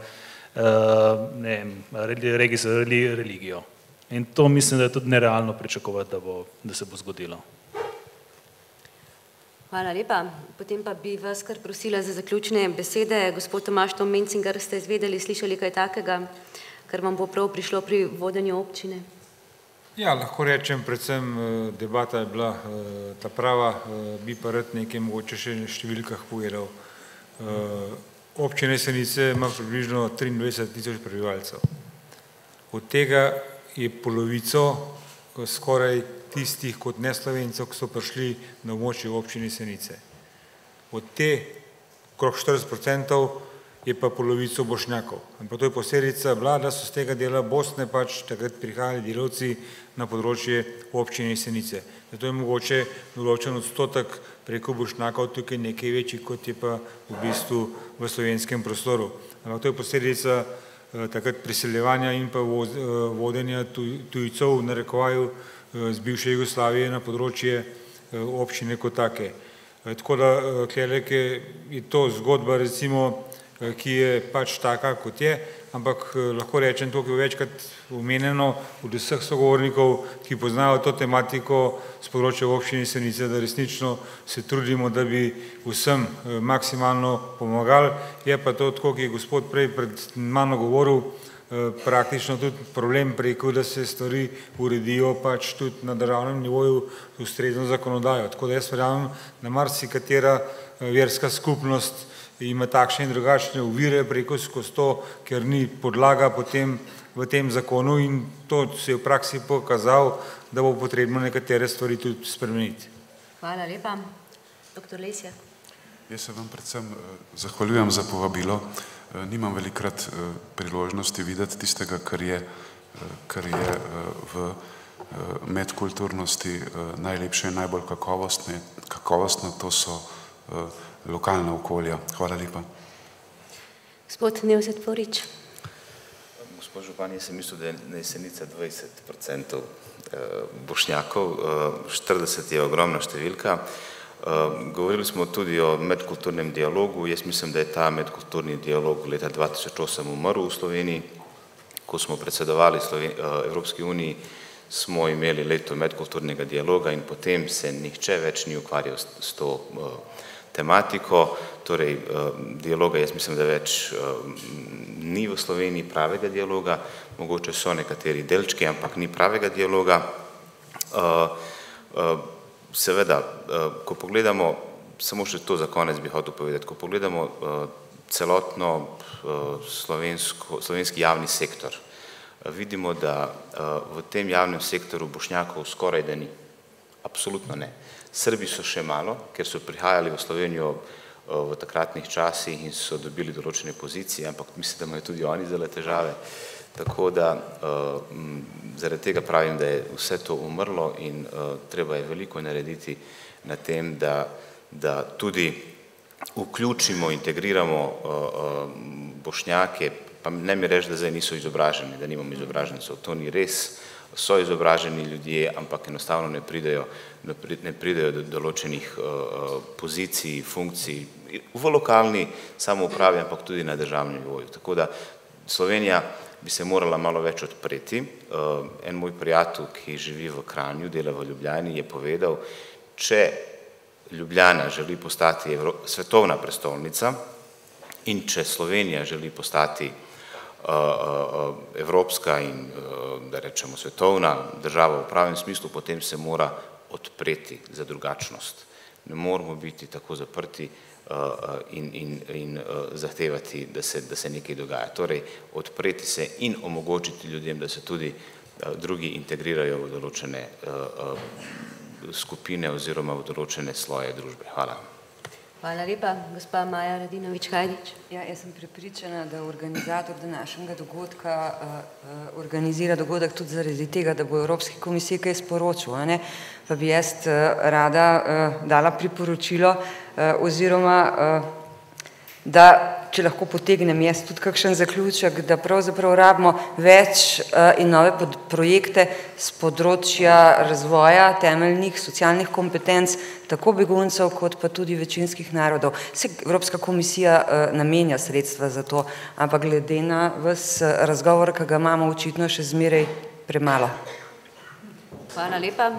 religijo. In to mislim, da je tudi nerealno pričakovati, da se bo zgodilo. Hvala lepa. Potem pa bi vas kar prosila za zaključne besede. Gospod Tomaž Tom Mencinger, ste izvedeli, slišali kaj takega, kar vam bo prav prišlo pri vodenju občine? Ja, lahko rečem, predvsem debata je bila ta prava, bi pa rad nekaj mogoče še na številkah povedal. Občina Jesenice ima približno 23.000 prebivalcev. Od tega je polovico skoraj tistih kot neslovencev, ki so prišli na območje občine Jesenice. Od te okrog 40% je pa polovico Bošnjakov. Ampak to je posledica bila, da so z tega dela Bosne pač takrat prihajali delavci na področje občine Jesenice. Zato je mogoče določen odstotek preko Bošnjakov tukaj nekaj večji, kot je pa v bistvu v slovenskem prostoru. Ampak to je posledica takrat priseljevanja in pa vodenja tujcev, narekovaju z bivše Jugoslavije na področje občine kot take. Tako da je to zgodba, recimo, ki je pač taka, kot je, ampak lahko rečem, to je večkrat omenjeno od vseh sogovornikov, ki poznajo to tematiko z področja občine Jesenice, da resnično se trudimo, da bi vsem maksimalno pomagali. Je pa to, tako, ki je gospod prej pred mano govoril, praktično tudi problem preko, da se stvari uredijo pač tudi na državnem nivoju ustrezno zakonodajo. Tako da jaz verjamem, da marsikatera verska skupnost ima takšne in drugačne ovire preko skozi to, ker ni podlaga potem v tem zakonu in to se je v praksi pokazal, da bo potrebno nekatere stvari tudi spremeniti. Hvala lepa. Dr. Lesjak. Jaz se vam predvsem zahvaljujem za povabilo. Nimam velikrat priložnosti videti tistega, kar je v medkulturnosti najlepše in najbolj kakovostno, to so lokalna okolja. Hvala lepa. Gospod Nevzet Porič. Gospod župan, jaz sem mislil, da je na Jesenice 20% Bošnjakov, 40 je ogromna številka. Govorili smo tudi o medkulturnem dialogu. Jaz mislim, da je ta medkulturni dialog leta 2008 umrl v Sloveniji. Ko smo predsedovali Evropski uniji, smo imeli leto medkulturnega dialoga in potem se nihče več ni ukvarjal s to tematiko. Torej, dialoga jaz mislim, da več ni v Sloveniji pravega dialoga. Mogoče so nekateri delčki, ampak ni pravega dialoga. Seveda, ko pogledamo, samo še to za konec bi hotel povedati, ko pogledamo celotno slovenski javni sektor, vidimo, da v tem javnem sektoru Bošnjakov skoraj da ni. Absolutno ne. Srbi so še malo, ker so prihajali v Slovenijo v takratnih časih in so dobili določene pozicije, ampak mislim, da imajo tudi oni zelo težave. Tako da zaradi tega pravim, da je vse to umrlo in treba je veliko narediti na tem, da tudi vključimo, integriramo Bošnjake, pa ne mi reči, da zdaj niso izobraženi, da nimamo izobražencev. To ni res, so izobraženi ljudje, ampak enostavno ne pridejo do določenih pozicij, funkcij v lokalni samoupravi, ampak tudi na državnem nivoju. Tako da Slovenija bi se morala malo več odpreti. En moj prijatelj, ki živi v Kranju, dela v Ljubljani, je povedal, če Ljubljana želi postati svetovna prestolnica in če Slovenija želi postati evropska in, da rečemo, svetovna država v pravem smislu, potem se mora odpreti za drugačnost. Ne moramo biti tako zaprti in zahtevati, da se nekaj dogaja. Torej, odpreti se in omogočiti ljudem, da se tudi drugi integrirajo v določene skupine oziroma v določene sloje družbe. Hvala. Hvala lepa. Gospa Maja Radinović-Hajdič. Ja, jaz sem prepričana, da organizator današnjega dogodka organizira dogodek tudi zaradi tega, da bo Evropski komisiji kaj sporočil, ne? Pa bi jaz rada dala priporočilo oziroma da, če lahko potegnem jaz tudi kakšen zaključek, da pravzaprav rabimo več in nove projekte z področja razvoja temeljnih socialnih kompetenc, tako beguncev kot pa tudi večinskih narodov. Evropska komisija namenja sredstva za to, ampak glede na ves razgovor, ki ga imamo, očitno še zmeraj premalo. Hvala lepa.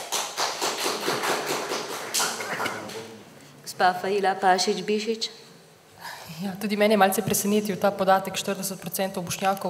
Gospa Faila Pašič-Bišič. Ja, tudi mene je malce presenetil ta podatek 40% Bošnjakov.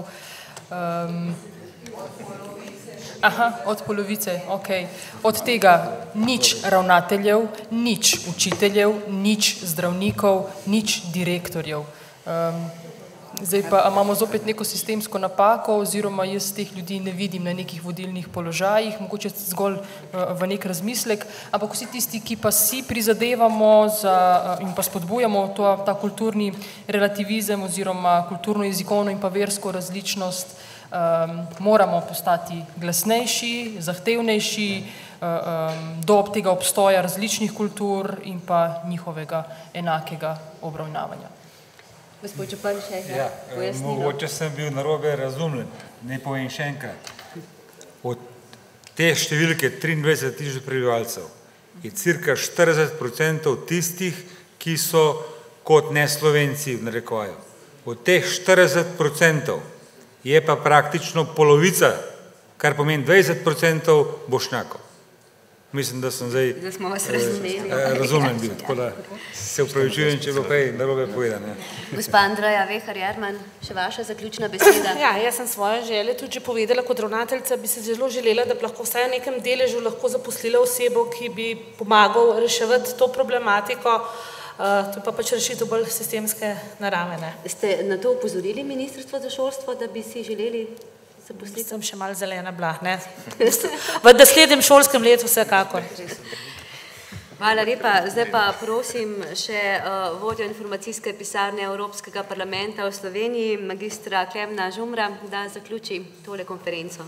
Od polovice, ok. Od tega nič ravnateljev, nič učiteljev, nič zdravnikov, nič direktorjev. Zdaj pa imamo zopet neko sistemsko napako oziroma jaz teh ljudi ne vidim na nekih vodilnih položajih, mogoče zgolj v nek razmislek, ampak vsi tisti, ki pa si prizadevamo in pa spodbujamo ta kulturni relativizem oziroma kulturno jezikovno in pa versko različnost, moramo postati glasnejši, zahtevnejši do tega obstoja različnih kultur in pa njihovega enakega obravnavanja. Gospod Župan, še pojasnilo. Mogoče sem bil narobe razumljen, ne povem še enkrat. Od te številke 23 000 prebivalcev je cirka 40% tistih, ki so kot neslovenci v narekovaju. Od teh 40% je pa praktično polovica, kar pomeni 20% Bošnjakov. Mislim, da sem zdaj razumljen bil, tako da se upravičujem, če bo kaj narobe povedan. Gospa Andreja Vehar-Jerman, še vaša zaključna beseda. Ja, jaz sem svoje želje tudi že povedala, kot ravnateljica bi se zelo želela, da bi lahko vsaj v nekem deležu lahko zaposlila osebo, ki bi pomagal reševati to problematiko, to pa pač rešitev bolj sistemske narave. Ste na to upozorili Ministrstvo za šolstvo, da bi si želeli Sem še malo zelena bila, ne? V naslednjem šolskem letu vsekakor. Hvala lepa. Zdaj pa prosim še vodjo informacijske pisarne Evropskega parlamenta v Sloveniji, magistra Klemna Žumra, da zaključi tole konferenco.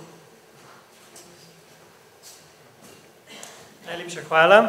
Najlepša hvala.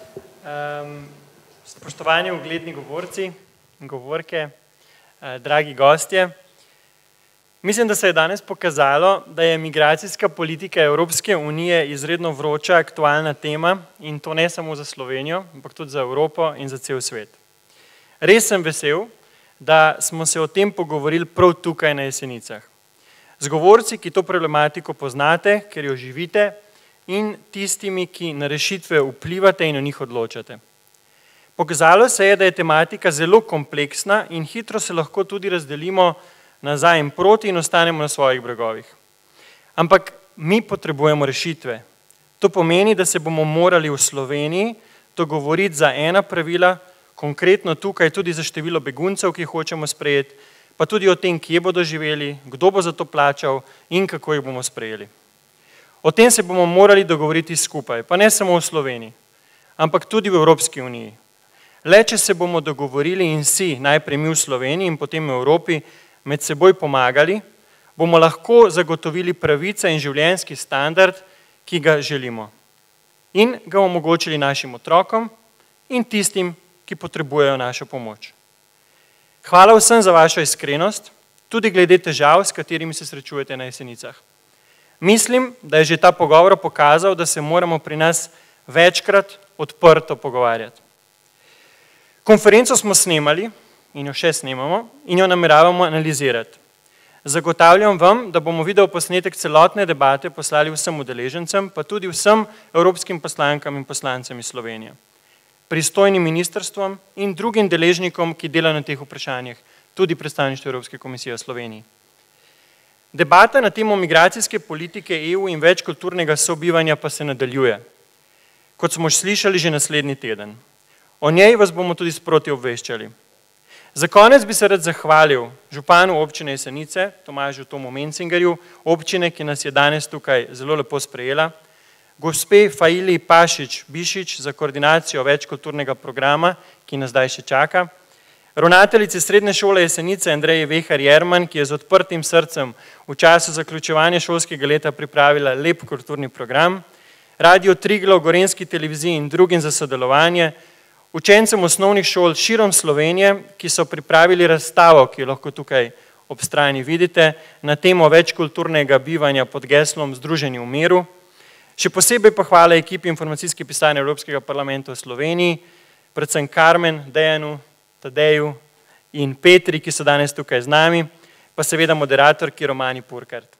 Spoštovani ugledni govorci in govorke, dragi gostje, mislim, da se je danes pokazalo, da je migracijska politika Evropske unije izredno vroča, aktualna tema in to ne samo za Slovenijo, ampak tudi za Evropo in za cel svet. Res sem vesel, da smo se o tem pogovorili prav tukaj na Jesenicah. Z govorci, ki to problematiko poznate, ker jo živite, in tistimi, ki na rešitve vplivate in o njih odločate. Pokazalo se je, da je tematika zelo kompleksna in hitro se lahko tudi razdelimo nazaj in proti in ostanemo na svojih bregovih. Ampak mi potrebujemo rešitve. To pomeni, da se bomo morali v Sloveniji dogovoriti za ena pravila, konkretno tukaj tudi za število beguncev, ki jih hočemo sprejeti, pa tudi o tem, kje bodo živeli, kdo bo za to plačal in kako jih bomo sprejeli. O tem se bomo morali dogovoriti skupaj, pa ne samo v Sloveniji, ampak tudi v Evropski uniji. Le, če se bomo dogovorili in si, najprej mi v Sloveniji in potem v Evropi, med seboj pomagali, bomo lahko zagotovili pravice in življenjski standard, ki ga želimo. In ga omogočili našim otrokom in tistim, ki potrebujejo našo pomoč. Hvala vsem za vašo iskrenost, tudi glede težav, s katerimi se srečujete na Jesenicah. Mislim, da je že ta pogovor pokazal, da se moramo pri nas večkrat odprto pogovarjati. Konferenco smo snemali in jo še snemamo in jo nameravamo analizirati. Zagotavljam vam, da bomo video posnetek celotne debate poslali vsem udeležencem, pa tudi vsem evropskim poslankam in poslancem iz Slovenije, pristojnim ministrstvom in drugim deležnikom, ki delajo na teh vprašanjih, tudi predstavništvo Evropske komisije v Sloveniji. Debata na temo migracijske politike EU in večkulturnega sobivanja pa se nadaljuje. Kot smo slišali že naslednji teden. O njej vas bomo tudi sproti obveščali. Za konec bi se rad zahvalil županu občine Jesenice, Tomažu Tomu Mencingerju, občine, ki nas je danes tukaj zelo lepo sprejela, gospe Faili Pašič-Bišič za koordinacijo večkulturnega programa, ki nas zdaj še čaka, ravnateljici Srednje šole Jesenice Andreji Vehar-Jerman, ki je z odprtim srcem v času zaključevanja šolskega leta pripravila lep kulturni program, Radio Triglav, Gorenjski televiziji in drugim za sodelovanje, učencem osnovnih šol širom Slovenije, ki so pripravili razstavo, ki jo lahko tukaj ob strani vidite, na temo večkulturnega bivanja pod geslom Združeni v miru. Še posebej pa hvala ekipi informacijske pisarne Evropskega parlamenta v Sloveniji, predvsem Karmen, Dejanu, Tadeju in Petri, ki so danes tukaj z nami, pa seveda moderatorki Romani Purkart.